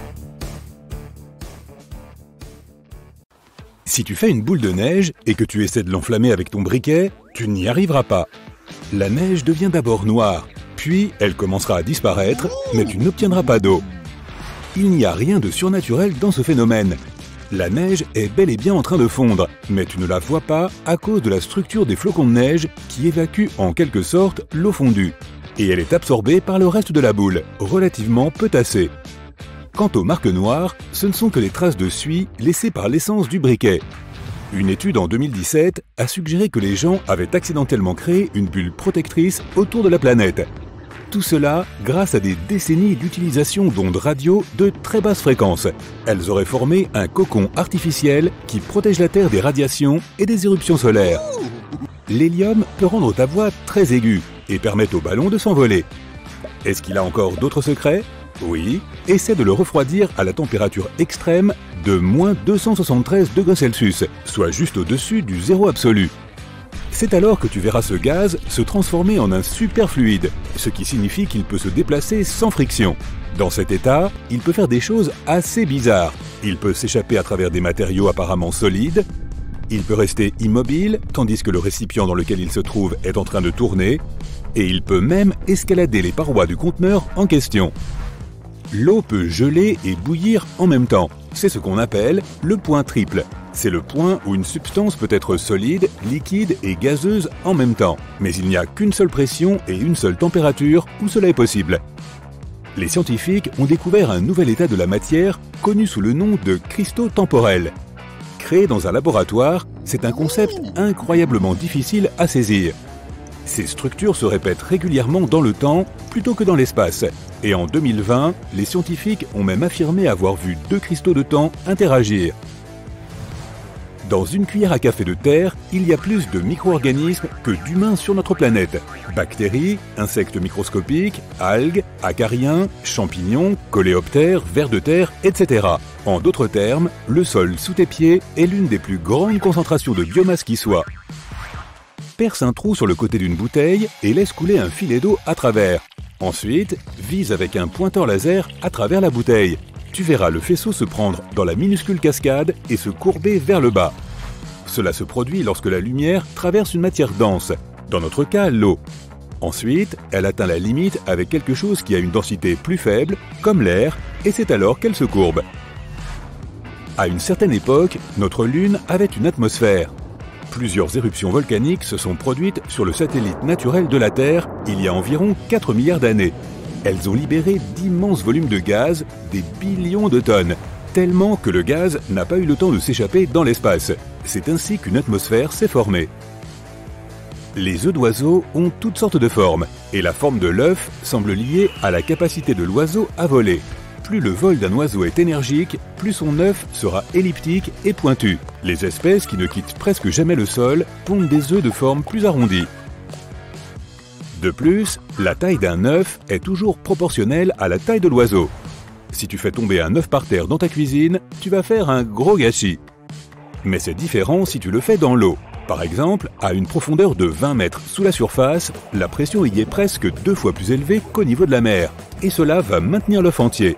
Si tu fais une boule de neige et que tu essaies de l'enflammer avec ton briquet, tu n'y arriveras pas. La neige devient d'abord noire, puis elle commencera à disparaître, mais tu n'obtiendras pas d'eau. Il n'y a rien de surnaturel dans ce phénomène. La neige est bel et bien en train de fondre, mais tu ne la vois pas à cause de la structure des flocons de neige qui évacuent en quelque sorte l'eau fondue. Et elle est absorbée par le reste de la boule, relativement peu tassée. Quant aux marques noires, ce ne sont que les traces de suie laissées par l'essence du briquet. Une étude en deux mille dix-sept a suggéré que les gens avaient accidentellement créé une bulle protectrice autour de la planète. Tout cela grâce à des décennies d'utilisation d'ondes radio de très basse fréquence. Elles auraient formé un cocon artificiel qui protège la Terre des radiations et des éruptions solaires. L'hélium peut rendre ta voix très aiguë et permettre au ballon de s'envoler. Est-ce qu'il a encore d'autres secrets ? Oui, essaie de le refroidir à la température extrême de moins deux cent soixante-treize degrés Celsius, soit juste au-dessus du zéro absolu. C'est alors que tu verras ce gaz se transformer en un superfluide, ce qui signifie qu'il peut se déplacer sans friction. Dans cet état, il peut faire des choses assez bizarres. Il peut s'échapper à travers des matériaux apparemment solides, il peut rester immobile tandis que le récipient dans lequel il se trouve est en train de tourner, et il peut même escalader les parois du conteneur en question. L'eau peut geler et bouillir en même temps. C'est ce qu'on appelle le point triple. C'est le point où une substance peut être solide, liquide et gazeuse en même temps. Mais il n'y a qu'une seule pression et une seule température où cela est possible. Les scientifiques ont découvert un nouvel état de la matière connu sous le nom de cristaux temporels. Créé dans un laboratoire, c'est un concept incroyablement difficile à saisir. Ces structures se répètent régulièrement dans le temps plutôt que dans l'espace. Et en deux mille vingt, les scientifiques ont même affirmé avoir vu deux cristaux de temps interagir. Dans une cuillère à café de terre, il y a plus de micro-organismes que d'humains sur notre planète. Bactéries, insectes microscopiques, algues, acariens, champignons, coléoptères, vers de terre, et cetera. En d'autres termes, le sol sous tes pieds est l'une des plus grandes concentrations de biomasse qui soit. Perce un trou sur le côté d'une bouteille et laisse couler un filet d'eau à travers. Ensuite, vise avec un pointeur laser à travers la bouteille. Tu verras le faisceau se prendre dans la minuscule cascade et se courber vers le bas. Cela se produit lorsque la lumière traverse une matière dense, dans notre cas l'eau. Ensuite, elle atteint la limite avec quelque chose qui a une densité plus faible, comme l'air, et c'est alors qu'elle se courbe. À une certaine époque, notre Lune avait une atmosphère. Plusieurs éruptions volcaniques se sont produites sur le satellite naturel de la Terre il y a environ quatre milliards d'années. Elles ont libéré d'immenses volumes de gaz, des billions de tonnes, tellement que le gaz n'a pas eu le temps de s'échapper dans l'espace. C'est ainsi qu'une atmosphère s'est formée. Les œufs d'oiseaux ont toutes sortes de formes, et la forme de l'œuf semble liée à la capacité de l'oiseau à voler. Plus le vol d'un oiseau est énergique, plus son œuf sera elliptique et pointu. Les espèces qui ne quittent presque jamais le sol pondent des œufs de forme plus arrondie. De plus, la taille d'un œuf est toujours proportionnelle à la taille de l'oiseau. Si tu fais tomber un œuf par terre dans ta cuisine, tu vas faire un gros gâchis. Mais c'est différent si tu le fais dans l'eau. Par exemple, à une profondeur de vingt mètres sous la surface, la pression y est presque deux fois plus élevée qu'au niveau de la mer. Et cela va maintenir l'œuf entier.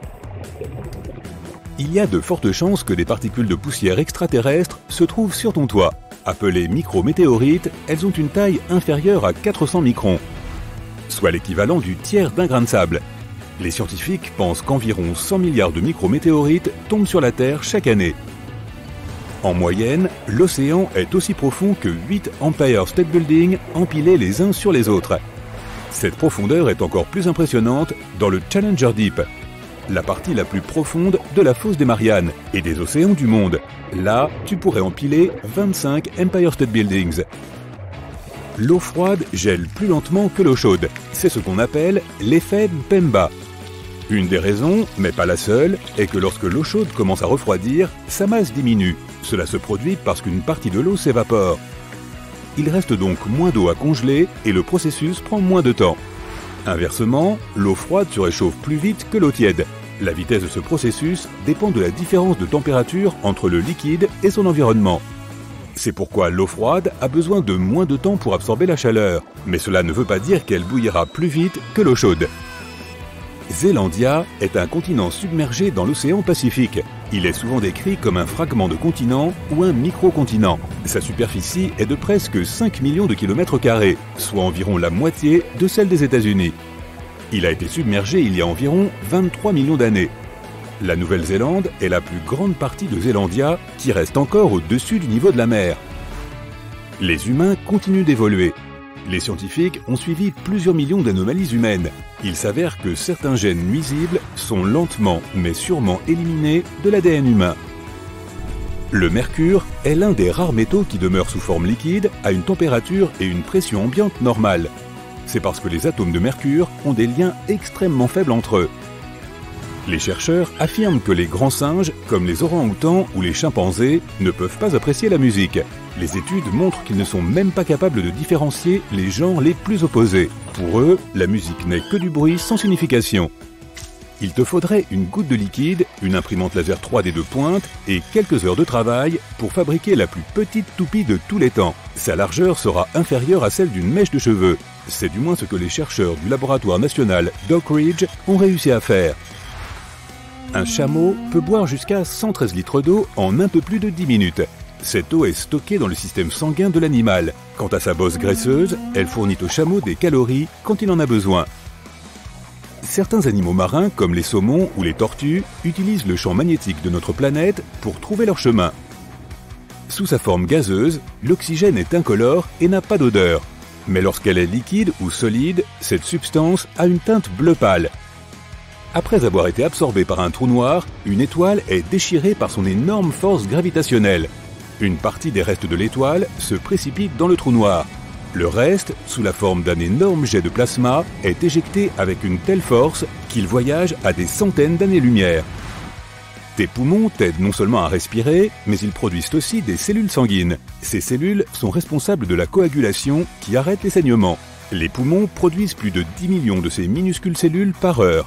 Il y a de fortes chances que des particules de poussière extraterrestres se trouvent sur ton toit. Appelées micrométéorites, elles ont une taille inférieure à quatre cents microns, soit l'équivalent du tiers d'un grain de sable. Les scientifiques pensent qu'environ cent milliards de micrométéorites tombent sur la Terre chaque année. En moyenne, l'océan est aussi profond que huit Empire State Building empilés les uns sur les autres. Cette profondeur est encore plus impressionnante dans le Challenger Deep. la partie la plus profonde de la fosse des Mariannes et des océans du monde. Là, tu pourrais empiler vingt-cinq Empire State Buildings. L'eau froide gèle plus lentement que l'eau chaude. C'est ce qu'on appelle l'effet Mpemba. Une des raisons, mais pas la seule, est que lorsque l'eau chaude commence à refroidir, sa masse diminue. Cela se produit parce qu'une partie de l'eau s'évapore. Il reste donc moins d'eau à congeler et le processus prend moins de temps. Inversement, l'eau froide se réchauffe plus vite que l'eau tiède. La vitesse de ce processus dépend de la différence de température entre le liquide et son environnement. C'est pourquoi l'eau froide a besoin de moins de temps pour absorber la chaleur, mais cela ne veut pas dire qu'elle bouillira plus vite que l'eau chaude. Zeelandia est un continent submergé dans l'océan Pacifique. Il est souvent décrit comme un fragment de continent ou un micro-continent. Sa superficie est de presque cinq millions de kilomètres carrés, soit environ la moitié de celle des États-Unis. Il a été submergé il y a environ vingt-trois millions d'années. La Nouvelle-Zélande est la plus grande partie de Zeelandia qui reste encore au-dessus du niveau de la mer. Les humains continuent d'évoluer. Les scientifiques ont suivi plusieurs millions d'anomalies humaines. Il s'avère que certains gènes nuisibles sont lentement mais sûrement éliminés de l'A D N humain. Le mercure est l'un des rares métaux qui demeure sous forme liquide à une température et une pression ambiante normale. C'est parce que les atomes de mercure ont des liens extrêmement faibles entre eux. Les chercheurs affirment que les grands singes, comme les orang-outans ou les chimpanzés, ne peuvent pas apprécier la musique. Les études montrent qu'ils ne sont même pas capables de différencier les genres les plus opposés. Pour eux, la musique n'est que du bruit sans signification. Il te faudrait une goutte de liquide, une imprimante laser trois D de pointe et quelques heures de travail pour fabriquer la plus petite toupie de tous les temps. Sa largeur sera inférieure à celle d'une mèche de cheveux. C'est du moins ce que les chercheurs du laboratoire national d'Oak Ridge ont réussi à faire. Un chameau peut boire jusqu'à cent treize litres d'eau en un peu plus de dix minutes. Cette eau est stockée dans le système sanguin de l'animal. Quant à sa bosse graisseuse, elle fournit au chameau des calories quand il en a besoin. Certains animaux marins, comme les saumons ou les tortues, utilisent le champ magnétique de notre planète pour trouver leur chemin. Sous sa forme gazeuse, l'oxygène est incolore et n'a pas d'odeur. Mais lorsqu'elle est liquide ou solide, cette substance a une teinte bleu pâle. Après avoir été absorbée par un trou noir, une étoile est déchirée par son énorme force gravitationnelle. Une partie des restes de l'étoile se précipite dans le trou noir. Le reste, sous la forme d'un énorme jet de plasma, est éjecté avec une telle force qu'il voyage à des centaines d'années-lumière. Tes poumons t'aident non seulement à respirer, mais ils produisent aussi des cellules sanguines. Ces cellules sont responsables de la coagulation qui arrête les saignements. Les poumons produisent plus de dix millions de ces minuscules cellules par heure.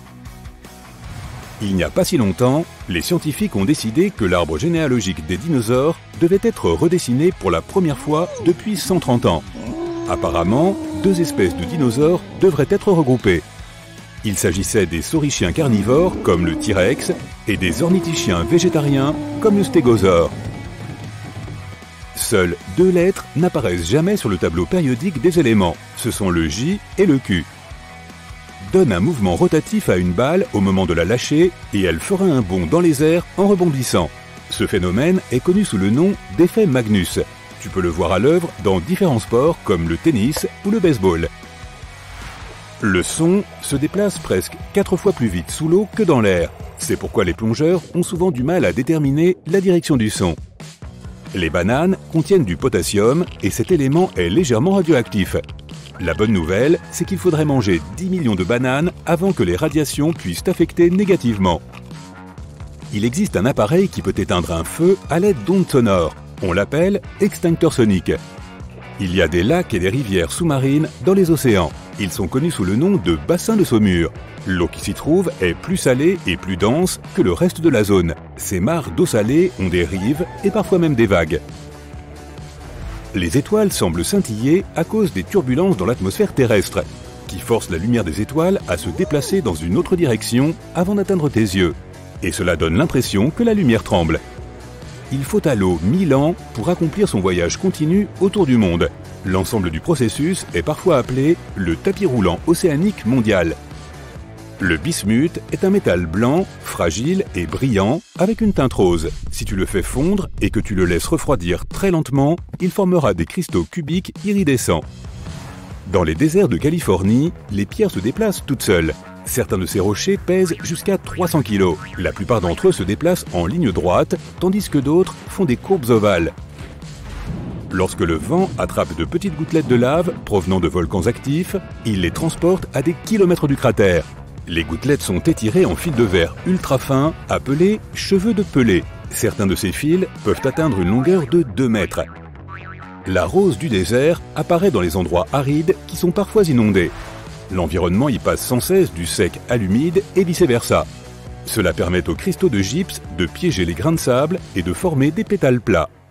Il n'y a pas si longtemps, les scientifiques ont décidé que l'arbre généalogique des dinosaures devait être redessiné pour la première fois depuis cent trente ans. Apparemment, deux espèces de dinosaures devraient être regroupées. Il s'agissait des saurichiens carnivores, comme le T-Rex, et des ornithichiens végétariens, comme le stégosaure. Seules deux lettres n'apparaissent jamais sur le tableau périodique des éléments. Ce sont le J et le Q. Donne un mouvement rotatif à une balle au moment de la lâcher et elle fera un bond dans les airs en rebondissant. Ce phénomène est connu sous le nom d'effet Magnus. Tu peux le voir à l'œuvre dans différents sports comme le tennis ou le baseball. Le son se déplace presque quatre fois plus vite sous l'eau que dans l'air. C'est pourquoi les plongeurs ont souvent du mal à déterminer la direction du son. Les bananes contiennent du potassium et cet élément est légèrement radioactif. La bonne nouvelle, c'est qu'il faudrait manger dix millions de bananes avant que les radiations puissent affecter négativement. Il existe un appareil qui peut éteindre un feu à l'aide d'ondes sonores. On l'appelle extincteur sonique. Il y a des lacs et des rivières sous-marines dans les océans. Ils sont connus sous le nom de bassins de saumure. L'eau qui s'y trouve est plus salée et plus dense que le reste de la zone. Ces mares d'eau salée ont des rives et parfois même des vagues. Les étoiles semblent scintiller à cause des turbulences dans l'atmosphère terrestre, qui forcent la lumière des étoiles à se déplacer dans une autre direction avant d'atteindre tes yeux. Et cela donne l'impression que la lumière tremble. Il faut à l'eau mille ans pour accomplir son voyage continu autour du monde. L'ensemble du processus est parfois appelé le tapis roulant océanique mondial. Le bismuth est un métal blanc, fragile et brillant avec une teinte rose. Si tu le fais fondre et que tu le laisses refroidir très lentement, il formera des cristaux cubiques iridescents. Dans les déserts de Californie, les pierres se déplacent toutes seules. Certains de ces rochers pèsent jusqu'à trois cents kilos. La plupart d'entre eux se déplacent en ligne droite, tandis que d'autres font des courbes ovales. Lorsque le vent attrape de petites gouttelettes de lave provenant de volcans actifs, il les transporte à des kilomètres du cratère. Les gouttelettes sont étirées en fils de verre ultra fins, appelés cheveux de Pelée. Certains de ces fils peuvent atteindre une longueur de deux mètres. La rose du désert apparaît dans les endroits arides qui sont parfois inondés. L'environnement y passe sans cesse du sec à l'humide et vice-versa. Cela permet aux cristaux de gypse de piéger les grains de sable et de former des pétales plats.